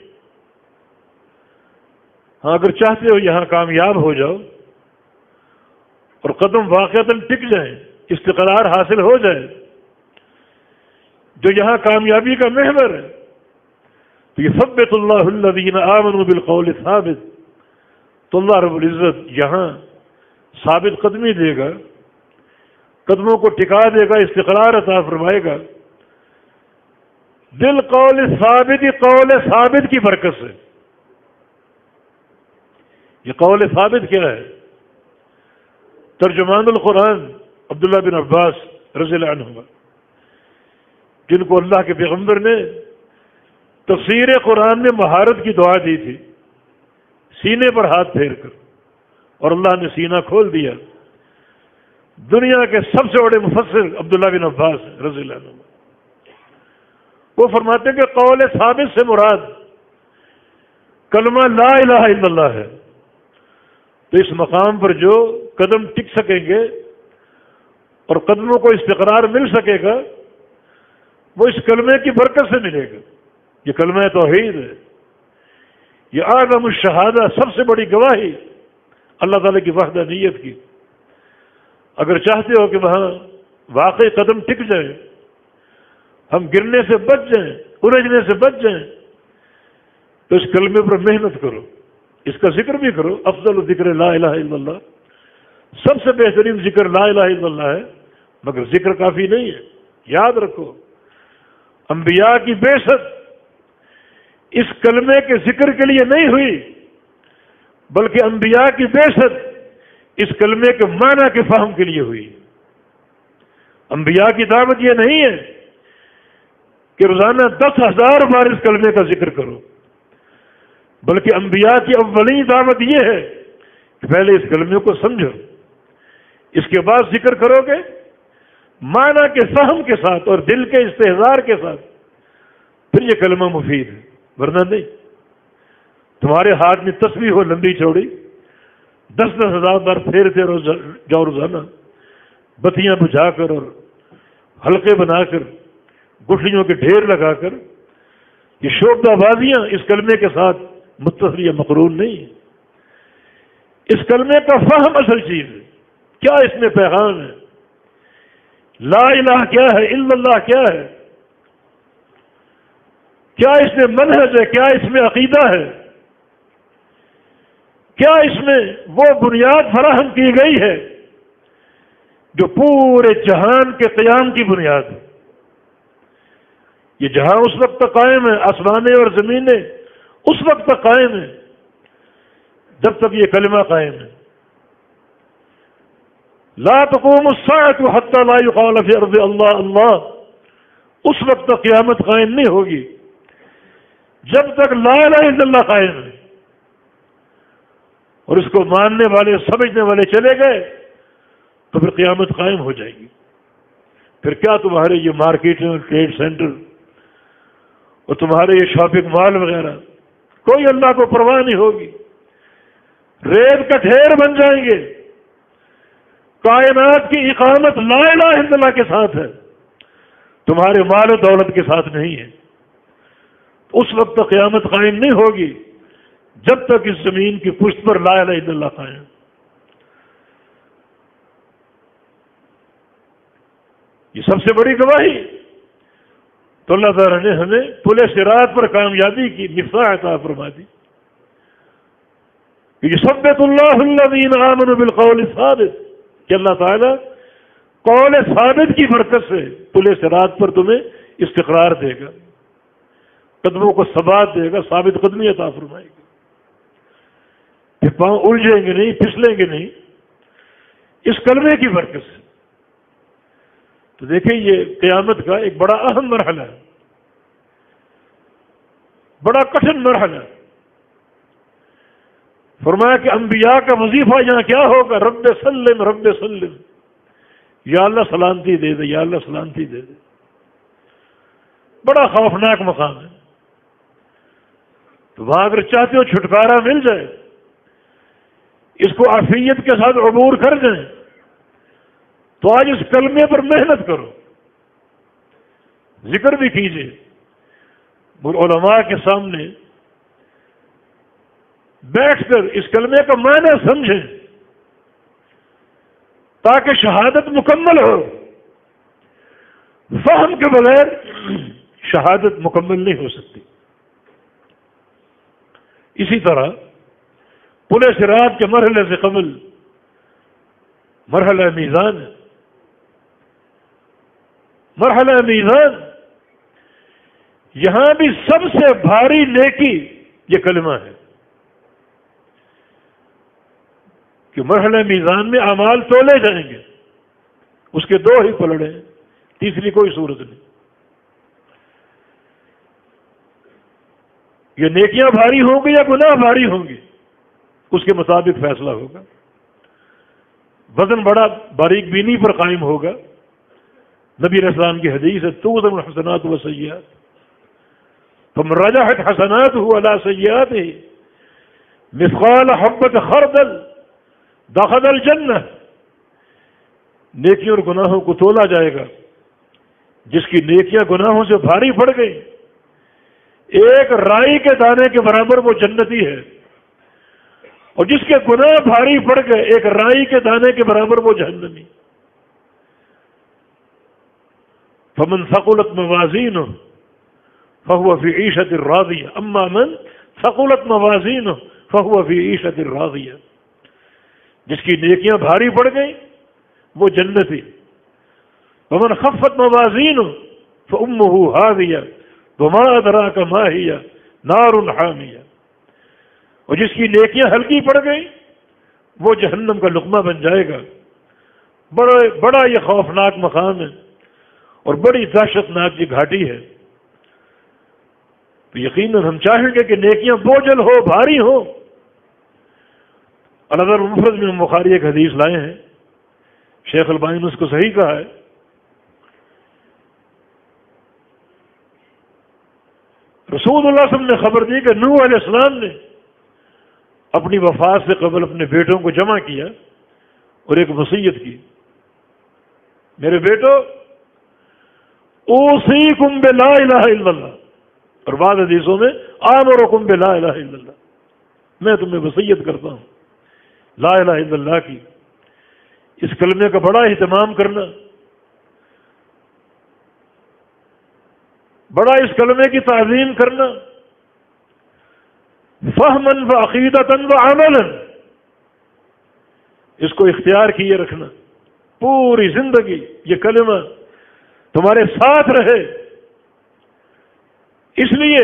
ہاں اگر چاہتے ہو یہاں کامیاب ہو جاؤ اور قدم واقعتاً ٹک جائیں، استقرار حاصل ہو جائے، جو یہاں کامیابی کا محور ہے، تو یہ ثبت اللہ الذین آمنوا بالقول الثابت. تو اللہ رب العزت یہاں ثابت قدمی دے گا، قدموں کو ٹکا دے گا، استقرار عطا فرمائے گا. بالقول الثابت، قول ثابت کی برکت سے. یہ قول ثابت کیا ہے؟ ترجمان القرآن عبداللہ بن عباس رضی اللہ عنہما، جن کو اللہ کے پیغمبر نے تفسیر قرآن میں مہارت کی دعا دی تھی، سینے پر ہاتھ پھیر کر، اور اللہ نے سینہ کھول دیا. دنیا کے سب سے بڑے مفسر عبداللہ بن عباس رضی اللہ عنہ، وہ فرماتے ہیں کہ قول ثابت سے مراد کلمہ لا الہ الا اللہ ہے. تو اس مقام پر جو قدم ٹک سکیں گے اور قدموں کو استقرار مل سکے گا، وہ اس کلمے کی برکت سے ملے گا. یہ کلمہ توحید ہے، یہ اعظم الشہادہ، سب سے بڑی گواہی اللہ تعالیٰ کی وحدانیت کی. اگر چاہتے ہو کہ وہاں واقعی قدم ٹک جائیں، ہم گرنے سے بچ جائیں، الجھنے سے بچ جائیں، تو اس کلمے پر محنت کرو، اس کا ذکر بھی کرو. افضل ذکر لا الہ الا اللہ، سب سے بہترین ذکر لا الہ الا اللہ ہے. مگر ذکر کافی نہیں ہے. یاد رکھو انبیاء کی بعثت اس کلمے کے ذکر کے لیے نہیں ہوئی، بلکہ انبیاء کی بعثت اس کلمے کے معنی کے فہم کے لیے ہوئی. انبیاء کی دعوت یہ نہیں ہے کہ روزانہ دس ہزار بار اس کلمے کا ذکر کرو، بلکہ انبیاء کی اولین دعوت یہ ہے کہ پہلے اس کلمے کو سمجھو، اس کے بعد ذکر کرو گے معنی کے فہم کے ساتھ اور دل کے استحضار کے ساتھ، پھر یہ کلمہ مفید ہے. ورنہ نہیں. تمہارے ہاتھ میں تسبیح ہو لمبی چوڑی، دس دس ہزار بار پھیرتے روز جاؤ روزانہ، بتیاں بجھا کر اور حلقے بنا کر، گٹھلیوں کے ڈھیر لگا کر، یہ شوردہ بازیاں اس کلمے کے ساتھ متصل یا مقرون نہیں ہے. اس کلمے کا فہم اصل چیز ہے. کیا اس میں پیغام ہے؟ لا الہ کیا ہے؟ الا اللہ کیا ہے؟ کیا اس میں منہج ہے؟ کیا اس میں عقیدہ ہے؟ کیا اس میں وہ بنیاد فراہم کی گئی ہے جو پورے جہان کے قیام کی بنیاد ہے؟ یہ جہاں اس وقت تک قائم ہے، آسمانیں اور زمینیں اس وقت تک قائم ہیں جب تک یہ کلمہ قائم ہے. لا تقوم الساعة حتى لا يقال في ارض اللہ اللہ، اس وقت تک قیامت قائم نہیں ہوگی جب تک لا الہ الا اللہ قائم ہے. اور اس کو ماننے والے سمجھنے والے چلے گئے تو پھر قیامت قائم ہو جائے گی. پھر کیا تمہارے یہ مارکیٹ ٹریڈ سینٹر اور تمہارے یہ شاپنگ مال وغیرہ، کوئی اللہ کو پرواہ نہیں ہوگی، ریت کا ڈھیر بن جائیں گے. کائنات کی اقامت لا الہ الا اللہ کے ساتھ ہے، تمہارے مال و دولت کے ساتھ نہیں ہے. اس وقت تک قیامت قائم نہیں ہوگی جب تک اس زمین کی پشت پر لا الہ الا اللہ قائم. یہ سب سے بڑی گواہی. تو اللہ تعالیٰ نے ہمیں پل صراط پر کامیابی کی مفتاح عطا فرما دی کہ یثبت اللہ الذین آمنوا بالقول الثابت، کہ اللہ تعالیٰ قول ثابت کی برکت سے پل صراط پر تمہیں استقرار دے گا، قدموں کو ثبات دے گا، ثابت قدمی عطا فرمائے گا، کہ پاؤں الجھیں گے نہیں، پھسلیں گے نہیں، اس کلمے کی برکت سے. تو دیکھیں یہ قیامت کا ایک بڑا اہم مرحلہ ہے، بڑا کٹھن مرحلہ. فرمایا کہ انبیاء کا وظیفہ یہاں کیا ہوگا؟ رب سلم رب سلم، یا اللہ سلامتی دے دے، یا اللہ سلامتی دے دے. بڑا خوفناک مقام ہے. تو وہاں اگر چاہتے ہو چھٹکارا مل جائے، اس کو عافیت کے ساتھ عبور کر جائیں، تو آج اس کلمے پر محنت کرو، ذکر بھی کیجیے، علماء کے سامنے بیٹھ کر اس کلمے کا معنی سمجھیں تاکہ شہادت مکمل ہو. فہم کے بغیر شہادت مکمل نہیں ہو سکتی. اسی طرح پل صراط کے مرحلے سے قبل مرحلہ میزان ہے. مرحلہ میزان یہاں بھی سب سے بھاری نیکی یہ کلمہ ہے کہ مرحلہ میزان میں اعمال تولے جائیں گے، اس کے دو ہی پلڑے ہیں، تیسری کوئی صورت نہیں. یہ نیکیاں بھاری ہوں گی یا گناہ بھاری ہوں گی، اس کے مطابق فیصلہ ہوگا. وزن بڑا باریک بینی پر قائم ہوگا. نبی علیہ السلام کی حدیث ہے توزن الحسنات والسیئات فمن رجحت حسناته على سیئاته مثقال حبۃ خردل دخل الجنہ. نیکیوں اور گناہوں کو تولا جائے گا، جس کی نیکیاں گناہوں سے بھاری پڑ گئی ایک رائی کے دانے کے برابر وہ جنتی ہے، اور جس کے گناہ بھاری پڑ گئے ایک رائی کے دانے کے برابر وہ جہنمی. فمن ثقلت موازینہ فهو فی عیشۃ راضیہ اما من ثقلت موازینہ فهو فی عیشۃ راضیہ. جس کی نیکیاں بھاری پڑ گئی وہ جنتی. ومن خفت موازینہ فامہ ہاویہ وما ادراک ما ہی نار حامیہ. اور جس کی نیکیاں ہلکی پڑ گئی وہ جہنم کا لقمہ بن جائے گا. بڑا بڑا یہ خوفناک مقام ہے اور بڑی دہشت ناک یہ گھاٹی ہے. تو یقیناً ہم چاہیں گے کہ نیکیاں بوجھل ہو، بھاری ہو. الادب المفرد میں بخاری ایک حدیث لائے ہیں، شیخ البانی نے اس کو صحیح کہا ہے. رسول اللہ صلی اللہ علیہ وسلم نے خبر دی کہ نوح علیہ السلام نے اپنی وفات سے قبل اپنے بیٹوں کو جمع کیا اور ایک وصیت کی، میرے بیٹو اوصیکم بلا الہ الا اللہ، اور بعض حدیثوں میں آمرکم بلا الہ الا اللہ، میں تمہیں وصیت کرتا ہوں لا الہ الا اللہ کی. اس کلمے کا بڑا اہتمام کرنا، بڑا اس کلمے کی تعظیم کرنا، فہمن و عقیدتاً و عملاً، اس کو اختیار کیے رکھنا. پوری زندگی یہ کلمہ تمہارے ساتھ رہے، اس لیے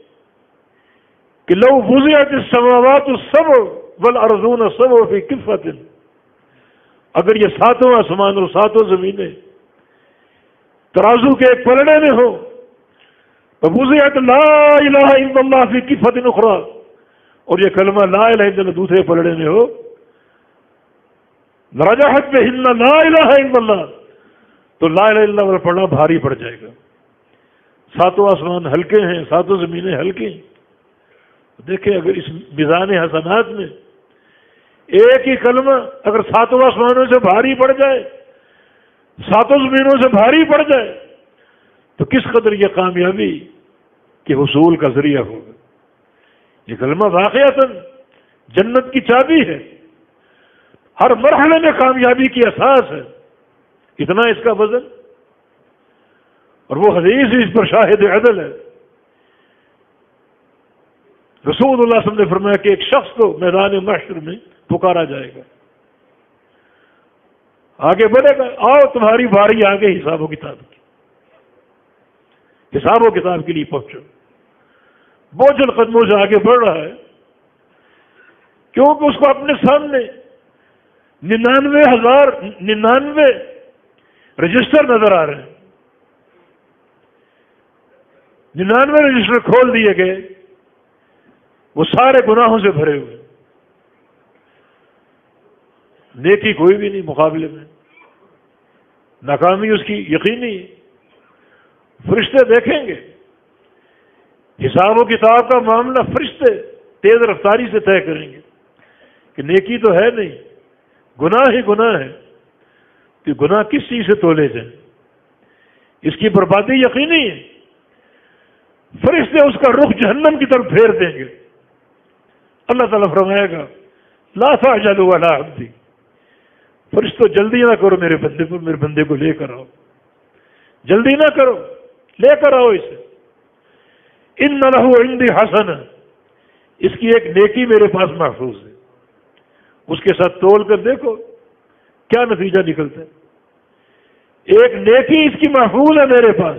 کہ لو وضعت السماوات السبع والارضون السبع فی کفۃ، اگر یہ ساتوں آسمان اور ساتوں زمینیں ترازو کے ایک پلڑے میں ہو، وضعت لا الہ الا اللہ فی کفۃ اخری، اور یہ کلمہ لا الہ الا اللہ دوسرے پلڑے میں ہو، رجحت بہن لا الہ الا اللہ، تو لا الہ الا اللہ پڑھنا بھاری پڑ جائے گا. ساتوں آسمان ہلکے ہیں، ساتوں زمینیں ہلکی ہیں. دیکھیں اگر اس میزان حسنات میں ایک ہی کلمہ اگر ساتوں آسمانوں سے بھاری پڑ جائے، ساتوں زمینوں سے بھاری پڑ جائے، تو کس قدر یہ کامیابی کے حصول کا ذریعہ ہوگا. یہ کلمہ واقعتاً جنت کی چابی ہے، ہر مرحلے میں کامیابی کی اساس ہے. اتنا اس کا وزن اور وہ حدیث اس پر شاہد عدل ہے. رسول اللہ صلی اللہ علیہ وسلم نے فرمایا کہ ایک شخص کو میدان محشر میں پکارا جائے گا، آگے بڑھے گا، آؤ تمہاری باری آگے حساب و کتاب کی، حساب و کتاب کے لیے پہنچو. بوجھل قدموں سے آگے بڑھ رہا ہے کیونکہ اس کو اپنے سامنے ننانوے ہزار ننانوے رجسٹر نظر آ رہے ہیں. ننانوے رجسٹر کھول دیے گئے، وہ سارے گناہوں سے بھرے ہوئے، نیکی کوئی بھی نہیں مقابلے میں، ناکامی اس کی یقینی ہے. فرشتے دیکھیں گے، حساب و کتاب کا معاملہ فرشتے تیز رفتاری سے طے کریں گے کہ نیکی تو ہے نہیں، گناہ ہی گناہ ہے، کہ گناہ کس چیز سے تولے جائیں، اس کی بربادی یقینی ہے. فرشتے اس کا رخ جہنم کی طرف پھیر دیں گے. اللہ تعالیٰ فرمائے گا لا تعجلوا علی عبدی، فرشتوں جلدی نہ کرو میرے بندے پر، میرے بندے کو لے کر آؤ، جلدی نہ کرو، لے کر آؤ اسے. ان لہ عندی حسنہ، اس کی ایک نیکی میرے پاس محفوظ ہے، اس کے ساتھ تول کر دیکھو کیا نتیجہ نکلتا ہے. ایک نیکی اس کی محفوظ ہے میرے پاس.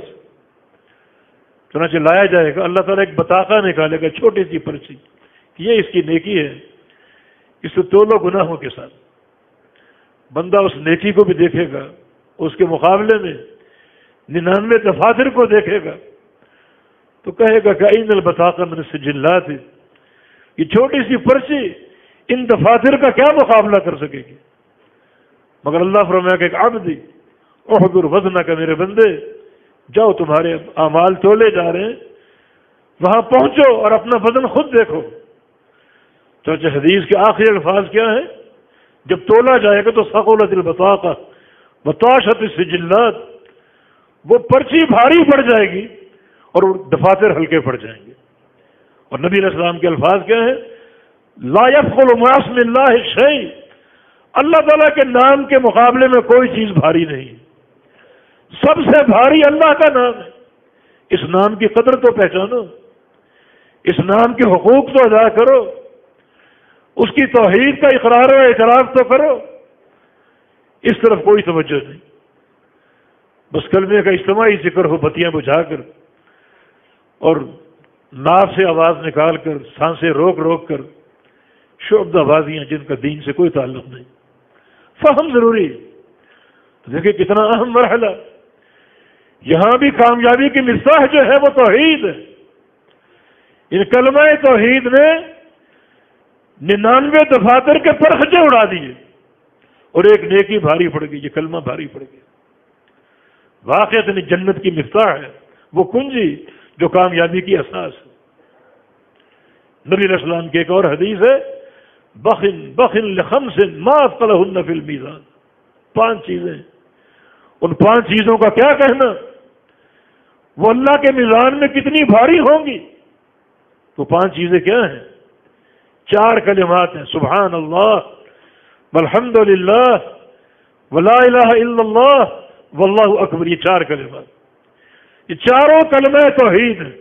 چنانچہ لایا جائے گا، اللہ تعالیٰ ایک بطاقہ نکالے گا، چھوٹی سی پرچی، کہ یہ اس کی نیکی ہے، اس سے تولو گناہوں کے ساتھ. بندہ اس نیکی کو بھی دیکھے گا، اس کے مقابلے میں ننانوے دفاتر کو دیکھے گا تو کہے گا کہ این البطاقہ من السجلات، یہ چھوٹی سی پرچی ان دفاتر کا کیا مقابلہ کر سکے گی. مگر اللہ فرمایا کہ ایک عبدی احضر وزنک، میرے بندے جاؤ تمہارے اعمال تولے جا رہے ہیں، وہاں پہنچو اور اپنا وزن خود دیکھو. چونچہ حدیث کے آخری الفاظ کیا ہیں؟ جب تولا جائے گا تو ثقلت البطاقہ وطاشت السجلات، وہ پرچی بھاری پڑ جائے گی اور دفاتر ہلکے پڑ جائیں گے. اور نبی علیہ السلام کے الفاظ کیا ہیں؟ لا يثقل مع اسم اللہ شیء، اللہ تعالیٰ کے نام کے مقابلے میں کوئی چیز بھاری نہیں، سب سے بھاری اللہ کا نام ہے. اس نام کی قدر تو پہچانو، اس نام کے حقوق تو ادا کرو، اس کی توحید کا اقرار و اعتراف تو کرو. اس طرف کوئی توجہ نہیں، بس کلمے کا اجتماعی ذکر ہو بتیاں بجھا کر اور ناف سے آواز نکال کر، سانسیں روک روک کر، شعبدہ بازیاں جن کا دین سے کوئی تعلق نہیں. فہم ضروری ہے. دیکھیں کتنا اہم مرحلہ. یہاں بھی کامیابی کی مفتاح جو ہے وہ توحید ہے. ان کلمہ توحید نے ننانوے دفاتر کے پرخچے اڑا دیے اور ایک نیکی بھاری پڑ گئی، یہ کلمہ بھاری پڑ گیا. واقعات جنت کی مفتاح ہے، وہ کنجی جو کامیابی کی اساس ہے. نبی علیہ السلام کی ایک اور حدیث ہے، بخن بخن لخمس ما اثقلہن فی المیزان، پانچ چیزیں، ان پانچ چیزوں کا کیا کہنا، وہ اللہ کے میزان میں کتنی بھاری ہوں گی. تو پانچ چیزیں کیا ہیں؟ چار کلمات ہیں، سبحان اللہ والحمد للہ ولا الہ الا اللہ واللہ اکبر. یہ چار کلمات، یہ چاروں کلمہ توحید ہیں.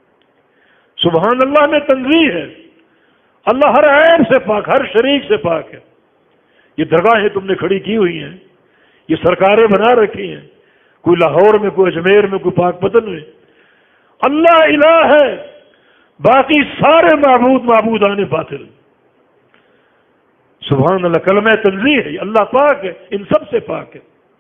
سبحان اللہ میں تنزیہ ہے، اللہ ہر عیب سے پاک، ہر شریک سے پاک ہے. یہ درگاہیں تم نے کھڑی کی ہوئی ہیں، یہ سرکاریں بنا رکھی ہیں، کوئی لاہور میں، کوئی اجمیر میں، کوئی پاک پتن میں. اللہ الہ ہے، باقی سارے معبود معبودان باطل. سبحان اللہ کلمہ تنزیہ ہے، اللہ پاک ہے، ان سب سے پاک ہے.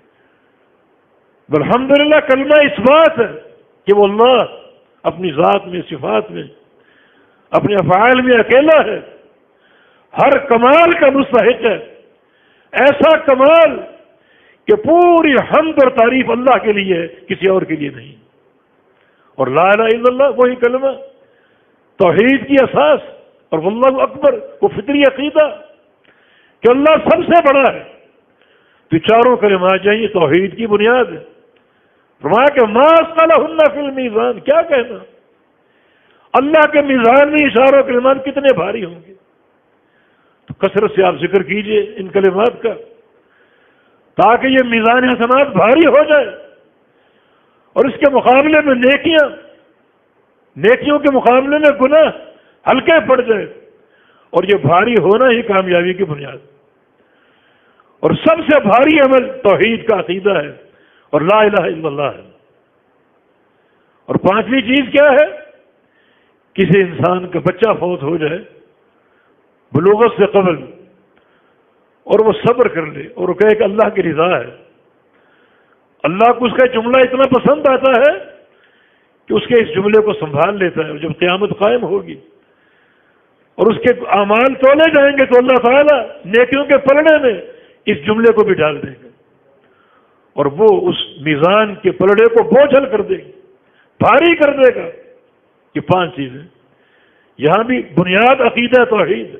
الحمدللہ کلمہ اس بات ہے کہ وہ اللہ اپنی ذات میں، صفات میں، اپنے افعال میں اکیلا ہے، ہر کمال کا مستحق ہے. ایسا کمال کہ پوری حمد اور تعریف اللہ کے لیے ہے، کسی اور کے لیے نہیں. اور لا الہ الا اللہ وہی کلمہ توحید کی اساس، اور واللہ اکبر وہ فطری عقیدہ کہ اللہ سب سے بڑا ہے. تو چاروں کلمات جو ہیں یہ توحید کی بنیاد ہے. فرمایا کہ ما اثقلہن فی المیزان، کیا کہنا اللہ کے میزان میں اشاروں کلمات کتنے بھاری ہوں گے. تو کثرت سے آپ ذکر کیجئے ان کلمات کا تاکہ یہ میزان حسنات بھاری ہو جائے اور اس کے مقابلے میں نیکیاں نیکیوں کے مقابلے میں گناہ ہلکے پڑ جائے، اور یہ بھاری ہونا ہی کامیابی کی بنیاد۔ اور سب سے بھاری عمل توحید کا عقیدہ ہے اور لا الہ الا اللہ ہے۔ اور پانچویں چیز کیا ہے؟ کسی انسان کا بچہ فوت ہو جائے بلوغت سے قبل، اور وہ صبر کر لے اور وہ کہے کہ اللہ کی رضا ہے، اللہ کو اس کا جملہ اتنا پسند آتا ہے کہ اس کے اس جملے کو سنبھال لیتا ہے۔ جب قیامت قائم ہوگی اور اس کے اعمال تولے جائیں گے تو اللہ تعالیٰ نیکیوں کے پلڑے میں اس جملے کو بھی ڈال دیں گے، اور وہ اس میزان کے پلڑے کو بوجھل کر دے گا، بھاری کر دے گا۔ یہ پانچ چیزیں یہاں بھی بنیاد عقیدہ توحید،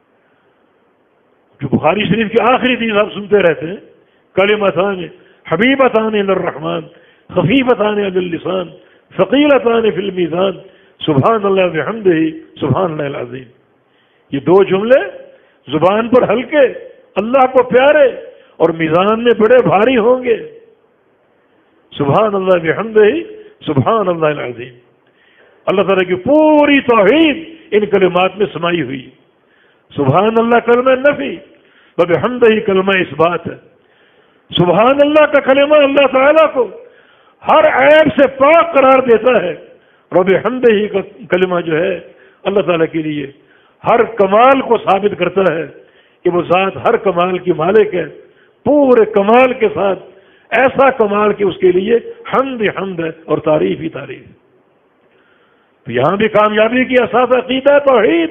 جو بخاری شریف کی آخری چیز آپ سنتے رہتے ہیں، کلمتان حبیبتان الی الرحمن خفیفتان علی اللسان ثقیلتان فی المیزان سبحان اللہ وبحمدہ سبحان اللہ العظیم۔ یہ دو جملے زبان پر ہلکے، اللہ کو پیارے، اور میزان میں بڑے بھاری ہوں گے۔ سبحان اللہ وبحمدہ سبحان اللہ العظیم۔ اللہ تعالیٰ کی پوری توحید ان کلمات میں سمائی ہوئی۔ سبحان اللہ کلمہ نفی، وبحمدہ کلمہ اثبات ہے۔ سبحان اللہ کا کلمہ اللہ تعالیٰ کو ہر عیب سے پاک قرار دیتا ہے، اور وبحمدہ کا کلمہ جو ہے اللہ تعالیٰ کے لیے ہر کمال کو ثابت کرتا ہے کہ وہ ذات ہر کمال کی مالک ہے، پورے کمال کے ساتھ، ایسا کمال کہ اس کے لیے حمد حمد ہے اور تعریف ہی تعریف۔ تو یہاں بھی کامیابی کی اساس عقیدہ توحید۔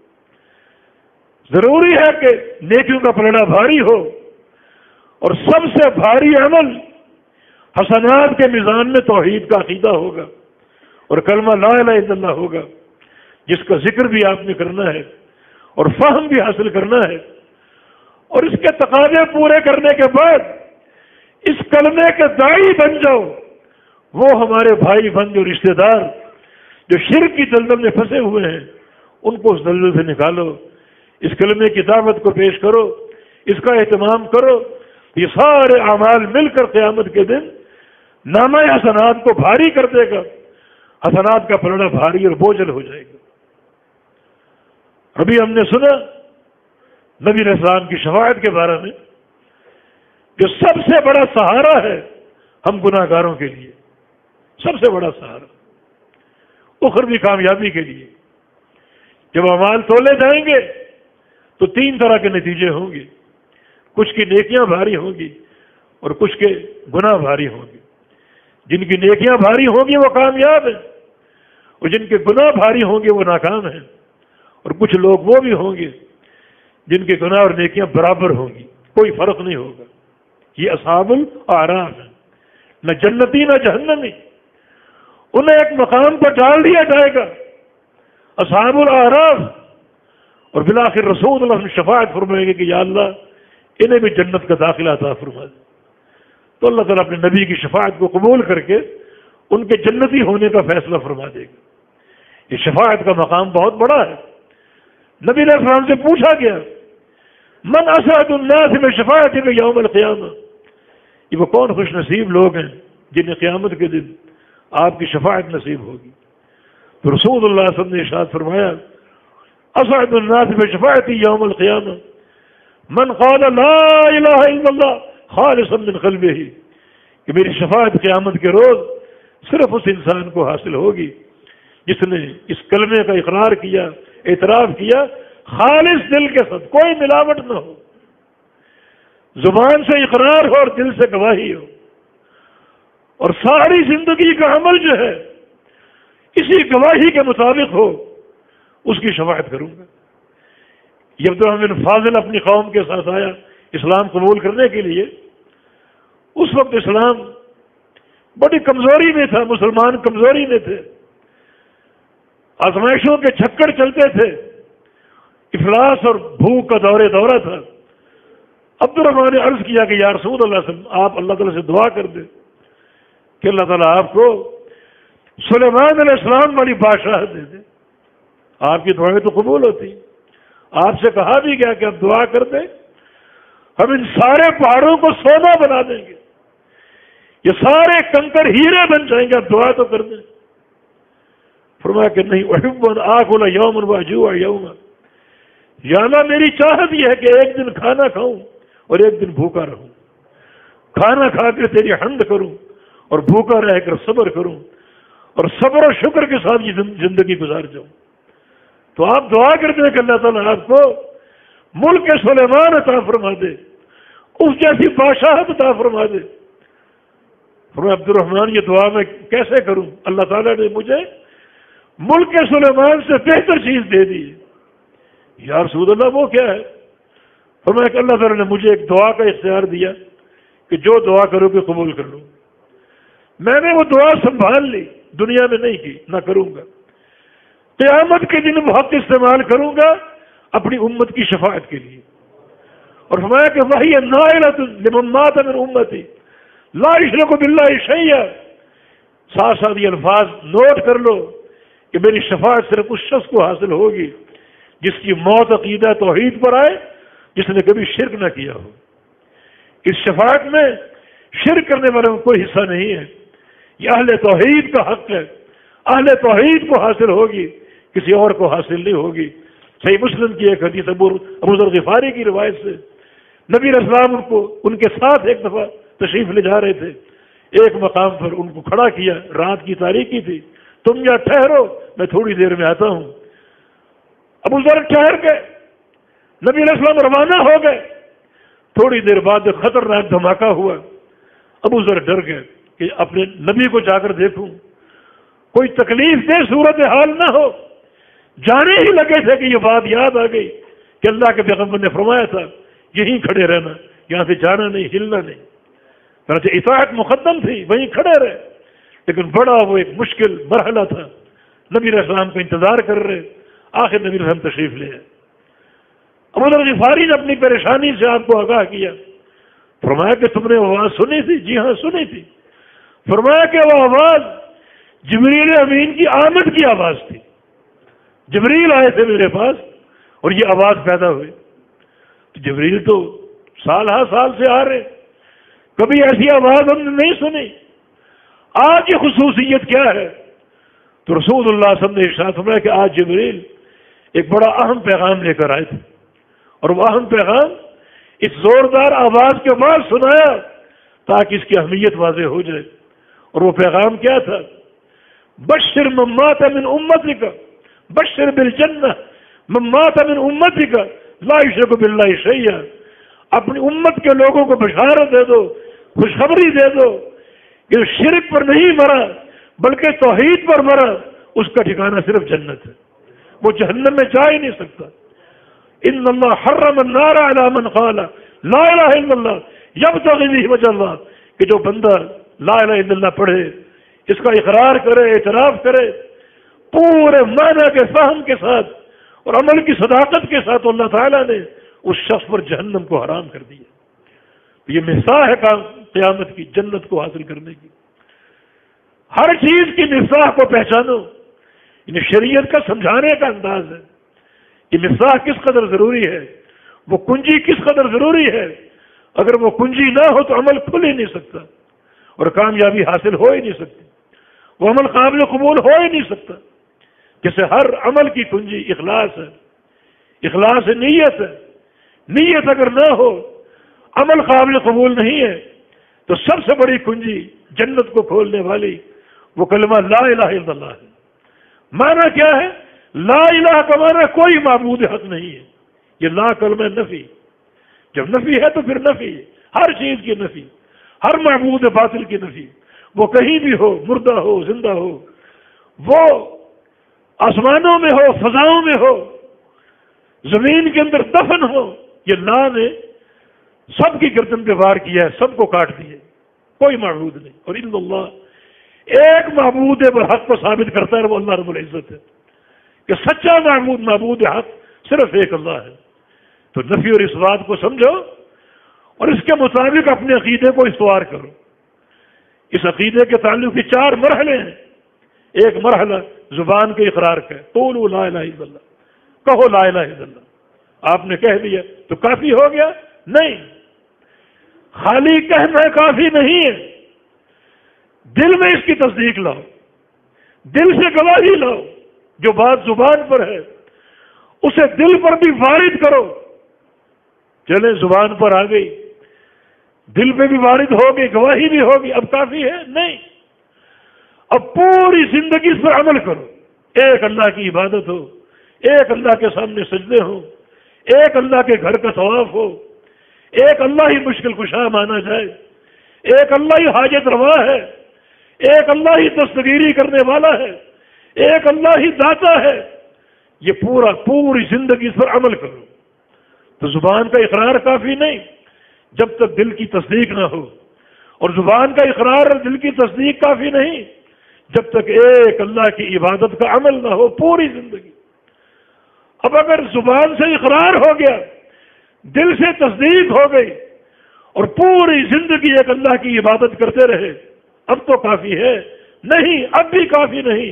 ضروری ہے کہ نیکیوں کا پلڑا بھاری ہو، اور سب سے بھاری عمل حسنات کے میزان میں توحید کا عقیدہ ہوگا، اور کلمہ لا الہ الا اللہ ہوگا، جس کا ذکر بھی آپ نے کرنا ہے اور فہم بھی حاصل کرنا ہے، اور اس کے تقاضے پورے کرنے کے بعد اس کلمے کے داعی بن جاؤ۔ وہ ہمارے بھائی بہن جو رشتہ دار جو شرک کی دلدل میں پھنسے ہوئے ہیں، ان کو اس دلدل سے نکالو، اس کلمے کی دعوت کو پیش کرو، اس کا اہتمام کرو۔ یہ سارے اعمال مل کر قیامت کے دن نامہ حسنات کو بھاری کر دے گا، حسنات کا پلڑا بھاری اور بوجھل ہو جائے گا۔ ابھی ہم نے سنا نبی علیہ السلام کی شفاعت کے بارے میں، جو سب سے بڑا سہارا ہے ہم گناہ گاروں کے لیے، سب سے بڑا سہارا اخروی کامیابی کے لیے۔ جب اعمال تولے جائیں گے تو تین طرح کے نتیجے ہوں گے، کچھ کی نیکیاں بھاری ہوں گی اور کچھ کے گناہ بھاری ہوں گے۔ جن کی نیکیاں بھاری ہوں گی وہ کامیاب ہیں، اور جن کے گناہ بھاری ہوں گے وہ ناکام ہیں، اور کچھ لوگ وہ بھی ہوں گے جن کے گناہ اور نیکیاں برابر ہوں گی، کوئی فرق نہیں ہوگا۔ یہ اصحاب الاعراف ہیں، نہ جنتی نہ جہنمی، انہیں ایک مقام پر ڈال دیا جائے گا، اصحاب الاعراف، اور بالآخر رسول اللہ نے شفاعت فرمائے گے کہ یا اللہ انہیں بھی جنت کا داخلہ عطا فرما دے۔ تو اللہ تعالیٰ اپنے نبی کی شفاعت کو قبول کر کے ان کے جنتی ہونے کا فیصلہ فرما دے گا۔ یہ شفاعت کا مقام بہت بڑا ہے۔ نبی علیہ السلام سے پوچھا گیا من اسعد الناس بشفاعتک یوم القیامہ، یہ وہ کون خوش نصیب لوگ ہیں جنہیں قیامت کے دن آپ کی شفاعت نصیب ہوگی؟ تو رسول اللہ صلی اللہ علیہ وسلم نے ارشاد فرمایا اسعد الناس بشفاعتی یوم القیامہ من قال لا الہ الا اللہ خالصا من قلبہ، کہ میری شفاعت قیامت کے روز صرف اس انسان کو حاصل ہوگی جس نے اس کلمے کا اقرار کیا، اعتراف کیا، خالص دل کے ساتھ، کوئی ملاوٹ نہ ہو، زبان سے اقرار ہو اور دل سے گواہی ہو، اور ساری زندگی کا عمل جو ہے اسی گواہی کے مطابق ہو، اس کی شفاعت کروں گا۔ یہ عبدالرحمن بن فاضل اپنی قوم کے ساتھ آیا اسلام قبول کرنے کے لیے۔ اس وقت اسلام بڑی کمزوری میں تھا، مسلمان کمزوری میں تھے، آزمائشوں کے چھکڑ چلتے تھے، افلاس اور بھوک کا دورے دورہ تھا۔ عبدالرحمن نے عرض کیا کہ یا رسول اللہ صلی اللہ علیہ وسلم آپ اللہ تعالیٰ سے دعا کر دیں کہ اللہ تعالیٰ آپ کو سلیمان علیہ السلام والی بادشاہت دے دے۔ آپ کی دعائیں تو قبول ہوتی، آپ سے کہا بھی گیا کہ آپ دعا کر دیں، ہم ان سارے پہاڑوں کو سونا بنا دیں گے، یہ سارے کنکر ہیرے بن جائیں گے، آپ دعا تو کر دیں۔ فرمایا کہ نہیں، احب ان آکل یوما واجوع یوما، یا اللہ میری چاہت یہ ہے کہ ایک دن کھانا کھاؤں اور ایک دن بھوکا رہوں، کھانا کھا کر تیری حمد کروں اور بھوکا رہ کر صبر کروں اور صبر اور شکر کے ساتھ یہ زندگی گزار جاؤں۔ تو آپ دعا کرتے ہیں کہ اللہ تعالیٰ آپ کو ملک سلیمان عطا فرما دے، اس جیسی بادشاہت عطا فرما دے۔ فرمایا عبد الرحمن یہ دعا میں کیسے کروں؟ اللہ تعالیٰ نے مجھے ملک سلیمان سے بہتر چیز دے دی۔ یا رسول اللہ وہ کیا ہے؟ فرمایا کہ اللہ تعالیٰ نے مجھے ایک دعا کا اختیار دیا کہ جو دعا کرو گے قبول کر لو۔ میں نے وہ دعا سنبھال لی، دنیا میں نہیں کی، نہ کروں گا۔ قیامت کے دن وہ حق استعمال کروں گا اپنی امت کی شفاعت کے لیے۔ اور فرمایا کہ وہی نائلۃ لمن مات من امتی لا یشرک باللہ شیئا، ساتھ ساتھ یہ الفاظ نوٹ کر لو کہ میری شفاعت صرف اس شخص کو حاصل ہوگی جس کی موت عقیدہ توحید پر آئے، جس نے کبھی شرک نہ کیا ہو۔ اس شفاعت میں شرک کرنے والوں کو کوئی حصہ نہیں ہے، یہ اہل توحید کا حق ہے، اہل توحید کو حاصل ہوگی، کسی اور کو حاصل نہیں ہوگی۔ صحیح مسلم کی ایک حدیث ابو ذر غفاری کی روایت سے، نبی علیہ السلام ان کو ان کے ساتھ ایک دفعہ تشریف لے جا رہے تھے، ایک مقام پر ان کو کھڑا کیا، رات کی تاریکی تھی، تم یہاں ٹھہرو میں تھوڑی دیر میں آتا ہوں۔ ابو ذر ٹھہر گئے، نبی علیہ السلام روانہ ہو گئے۔ تھوڑی دیر بعد خطرناک دھماکہ ہوا، ابو ذر ڈر گئے کہ اپنے نبی کو جا کر دیکھوں کوئی تکلیف دہ صورت حال نہ ہو۔ جانے ہی لگے تھے کہ یہ بات یاد آ گئی کہ اللہ کے پیغمبر نے فرمایا تھا یہیں کھڑے رہنا، یہاں سے جانا نہیں، ہلنا نہیں۔ چنانچہ اطاعت مقدم تھی، وہیں کھڑے رہے، لیکن بڑا وہ ایک مشکل مرحلہ تھا، نبی علیہ السلام کا انتظار کر رہے۔ آخر نبی علیہ السلام تشریف لے آئے۔ ابو ذر غفاری نے اپنی پریشانی سے آپ کو آگاہ کیا، فرمایا کہ تم نے آواز سنی تھی؟ جی ہاں سنی تھی۔ فرمایا کہ وہ آواز جبریل امین کی آمد کی آواز تھی، جبریل آئے تھے میرے پاس اور یہ آواز پیدا ہوئی۔ تو جبریل تو سال ہا سال سے آ رہے، کبھی ایسی آواز ہم نے نہیں سنی، آج کی خصوصیت کیا ہے؟ تو رسول اللہ صلی اللہ علیہ وسلم نے ارشاد فرمایا کہ آج جبریل ایک بڑا اہم پیغام لے کر آئے تھے، اور وہ اہم پیغام اس زوردار آواز کے بعد سنایا تاکہ اس کی اہمیت واضح ہو جائے۔ اور وہ پیغام کیا تھا؟ بشر من مات من امتک، بشر بالجنہ من مات من امتک لا یشرک باللہ شیئا، اپنی امت کے لوگوں کو بشارت دے دو، خوشخبری دے دو کہ شرک پر نہیں مرا بلکہ توحید پر مرا، اس کا ٹھکانہ صرف جنت ہے، وہ جہنم میں جا ہی نہیں سکتا۔ ان اللہ حرم النار علی من قال لا الہ الا اللہ یبتغی بہ وجہ اللہ، کہ جو بندہ لا الہ الا اللہ پڑھے، اس کا اقرار کرے، اعتراف کرے، پورے معنی کے فہم کے ساتھ اور عمل کی صداقت کے ساتھ، اللہ تعالیٰ نے اس شخص پر جہنم کو حرام کر دیا۔ یہ مفتاح ہے قیامت کی، جنت کو حاصل کرنے کی۔ ہر چیز کی مفتاح کو پہچانو، یعنی شریعت کا سمجھانے کا انداز ہے کہ مفتاح کس قدر ضروری ہے، وہ کنجی کس قدر ضروری ہے۔ اگر وہ کنجی نہ ہو تو عمل کھل ہی نہیں سکتا اور کامیابی حاصل ہو ہی نہیں سکتی، وہ عمل قابل قبول ہو ہی نہیں سکتا۔ جیسے ہر عمل کی کنجی اخلاص ہے، اخلاص نیت ہے، نیت اگر نہ ہو عمل قابل قبول نہیں ہے، تو سب سے بڑی کنجی جنت کو کھولنے والی وہ کلمہ لا الہ الا اللہ ہے۔ معنی کیا ہے؟ لا الہ کا معنی کوئی معبود حق نہیں ہے، یہ لا کلمہ نفی، جب نفی ہے تو پھر نفی، ہر چیز کی نفی، ہر معبود باطل کی نفی، وہ کہیں بھی ہو، مردہ ہو، زندہ ہو، وہ آسمانوں میں ہو، فضاؤں میں ہو، زمین کے اندر دفن ہو، یہ لا نے سب کی گردن پہ وار کیا ہے، سب کو کاٹ دیے، کوئی معبود نہیں۔ اور ان اللہ ایک معبود برحق کو ثابت کرتا ہے، وہ اللہ رب العزت ہے، کہ سچا معبود معبود حق صرف ایک اللہ ہے۔ تو نفی اور اس بات کو سمجھو اور اس کے مطابق اپنے عقیدے کو استوار کرو۔ اس عقیدے کے تعلق کی چار مرحلے ہیں۔ ایک مرحلہ زبان کے اقرار کا ہے، قولوا لا الہ الا اللہ، کہو لا الہ الا اللہ۔ آپ نے کہہ دیا تو کافی ہو گیا؟ نہیں، خالی کہنا کافی نہیں ہے، دل میں اس کی تصدیق لاؤ، دل سے گواہی لاؤ، جو بات زبان پر ہے اسے دل پر بھی وارد کرو۔ چلے زبان پر آ گئی، دل پہ بھی وارد ہوگی، گواہی بھی ہوگی، اب کافی ہے؟ نہیں، اب پوری زندگی اس پر عمل کرو۔ ایک اللہ کی عبادت ہو، ایک اللہ کے سامنے سجدے ہو، ایک اللہ کے گھر کا طواف ہو، ایک اللہ ہی مشکل کشا مانا جائے، ایک اللہ ہی حاجت روا ہے، ایک اللہ ہی دستگیری کرنے والا ہے، ایک اللہ ہی داتا ہے۔ یہ پورا پوری زندگی اس پر عمل کرو۔ تو زبان کا اقرار کافی نہیں جب تک دل کی تصدیق نہ ہو، اور زبان کا اقرار اور دل کی تصدیق کافی نہیں جب تک ایک اللہ کی عبادت کا عمل نہ ہو پوری زندگی۔ اب اگر زبان سے اقرار ہو گیا، دل سے تصدیق ہو گئی، اور پوری زندگی ایک اللہ کی عبادت کرتے رہے، اب تو کافی ہے؟ نہیں، اب بھی کافی نہیں،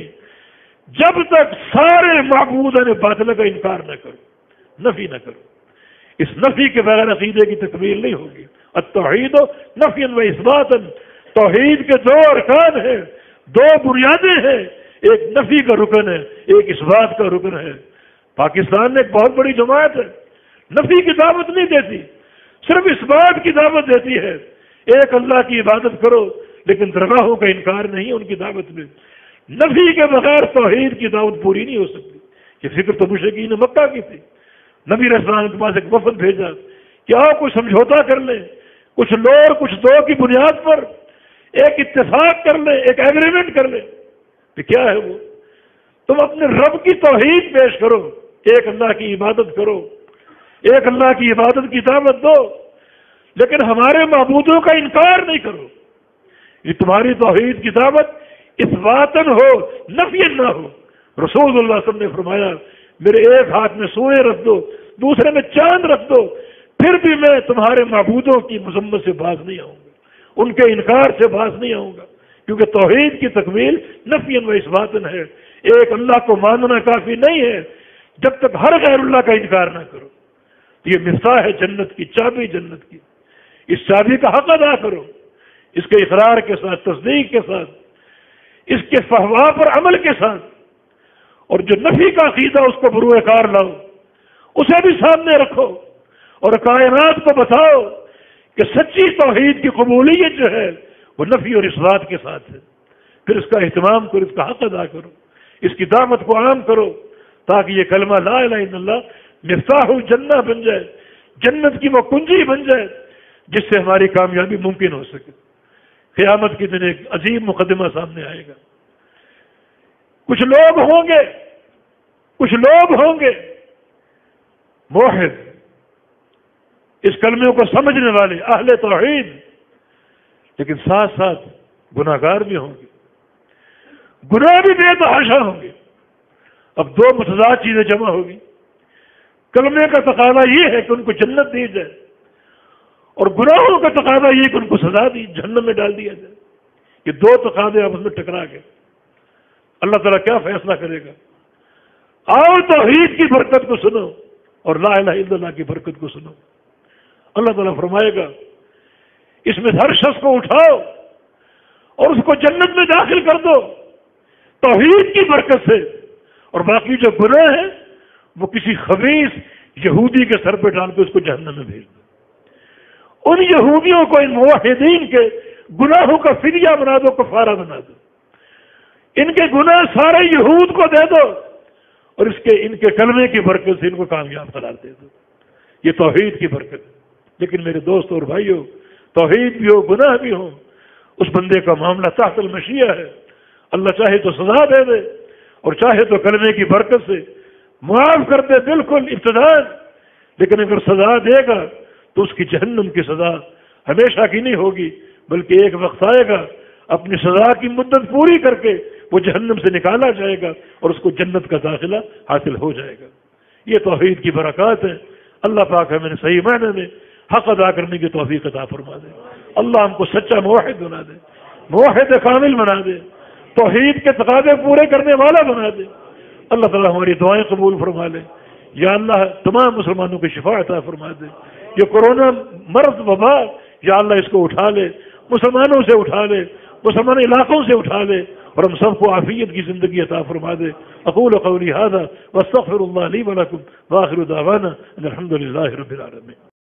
جب تک سارے معبودان باطل کا انکار نہ کرو، نفی نہ کرو۔ اس نفی کے بغیر عقیدے کی تکمیل نہیں ہوگی۔ التوحید نفی و اثبات، توحید کے دو ارکان ہیں، دو بنیادیں ہیں، ایک نفی کا رکن ہے، ایک اثبات کا رکن ہے۔ پاکستان میں ایک بہت بڑی جماعت ہے، نفی کی دعوت نہیں دیتی، صرف اثبات کی دعوت دیتی ہے۔ ایک اللہ کی عبادت کرو، لیکن درگاہوں کا انکار نہیں ان کی دعوت میں۔ نفی کے بغیر توحید کی دعوت پوری نہیں ہو سکتی۔ یہ فکر تو مشرکین مکہ کی تھی۔ نبی علیہ السلام کے پاس ایک وفد بھیجا کہ آؤ کچھ سمجھوتا کر لیں، کچھ لو اور کچھ دو کی بنیاد پر ایک اتفاق کر لیں، ایک ایگریمنٹ کر لیں۔ تو کیا ہے وہ؟ تم اپنے رب کی توحید پیش کرو، ایک اللہ کی عبادت کرو، ایک اللہ کی عبادت کی دعوت دو، لیکن ہمارے معبودوں کا انکار نہیں کرو۔ یہ تمہاری توحید کی دعوت اثباتاً ہو، نفیاً نہ ہو۔ رسول اللہ صلی اللہ علیہ وسلم نے فرمایا میرے ایک ہاتھ میں سوئے رکھ دو، دوسرے میں چاند رکھ دو، پھر بھی میں تمہارے معبودوں کی مذمت سے باز نہیں آؤں گا، ان کے انکار سے باز نہیں آؤں گا، کیونکہ توحید کی تکمیل نفیاً و اثباتاً ہے۔ ایک اللہ کو ماننا کافی نہیں ہے جب تک ہر غیر اللہ کا انکار نہ کرو۔ یہ مفتاح ہے جنت کی، چابی جنت کی۔ اس چابی کا حق ادا کرو، اس کے اقرار کے ساتھ، تصدیق کے ساتھ، اس کے فہوا پر عمل کے ساتھ، اور جو نفی کا عقیدہ اس کو بروئے کار لاؤ، اسے بھی سامنے رکھو، اور کائنات کو بتاؤ کہ سچی توحید کی قبولیت جو ہے وہ نفی اور اثبات کے ساتھ ہے۔ پھر اس کا اہتمام کرو، اس کا حق ادا کرو، اس کی دعوت کو عام کرو، تاکہ یہ کلمہ لا الہ الا اللہ مفتاح الجنہ بن جائے، جنت کی وہ کنجی بن جائے جس سے ہماری کامیابی ممکن ہو سکے۔ قیامت کے دن ایک عجیب مقدمہ سامنے آئے گا۔ کچھ لوگ ہوں گے کچھ لوگ ہوں گے موحد، اس کلمے کو سمجھنے والے، اہل توحید، لیکن ساتھ ساتھ گناہ گار بھی ہوں گے، گناہ بھی بے تحاشا ہوں گے۔ اب دو متضاد چیزیں جمع ہوگی۔ کلمے کا تقاضا یہ ہے کہ ان کو جنت دی جائے، اور گناہوں کا تقاضا یہ کہ ان کو سزا دی، جہنم میں ڈال دیا جائے۔ یہ دو تقاضے آپس میں ٹکرا گئے، اللہ تعالیٰ کیا فیصلہ کرے گا؟ آؤ توحید کی برکت کو سنو اور لا الہ الا اللہ کی برکت کو سنو۔ اللہ تعالیٰ فرمائے گا اس میں ہر شخص کو اٹھاؤ اور اس کو جنت میں داخل کر دو توحید کی برکت سے، اور باقی جو گناہ ہیں وہ کسی خبیث یہودی کے سر پہ ڈال کے اس کو جہنم میں بھیج دو۔ ان یہودیوں کو، ان موحدین کے گناہوں کا فدیہ بنا دو، کفارہ بنا دو، ان کے گناہ سارے یہود کو دے دو، اور اس کے ان کے کلمے کی برکت سے ان کو کامیاب قرار دے دو۔ یہ توحید کی برکت ہے۔ لیکن میرے دوست اور بھائیوں، توحید بھی ہو، گناہ بھی ہو، اس بندے کا معاملہ تحت المشیہ ہے۔ اللہ چاہے تو سزا دے دے، اور چاہے تو کلمے کی برکت سے معاف کر دے بالکل ابتداء، لیکن اگر سزا دے گا تو اس کی جہنم کی سزا ہمیشہ کی نہیں ہوگی، بلکہ ایک وقت آئے گا اپنی سزا کی مدت پوری کر کے وہ جہنم سے نکالا جائے گا اور اس کو جنت کا داخلہ حاصل ہو جائے گا۔ یہ توحید کی برکات ہے۔ اللہ پاک ہمیں صحیح معنی میں حق ادا کرنے کی توفیق عطا فرما دے۔ اللہ ہم کو سچا موحد بنا دے، موحد کامل بنا دے، توحید کے تقاضے پورے کرنے والا بنا دے۔ اللہ تعالیٰ ہماری دعائیں قبول فرما لے۔ یا اللہ تمام مسلمانوں کی شفا عطا فرما دے۔ یہ کورونا مرض وبا یا اللہ اس کو اٹھا لے، مسلمانوں سے اٹھا لے، اس ہمارے علاقوں سے اٹھا لے اور ہم سب کو عافیت کی زندگی عطا فرما دے. اقول قولی ھذا واستغفر اللہ لی ولکم وآخر دعوانا ان الحمد للہ رب العالمین.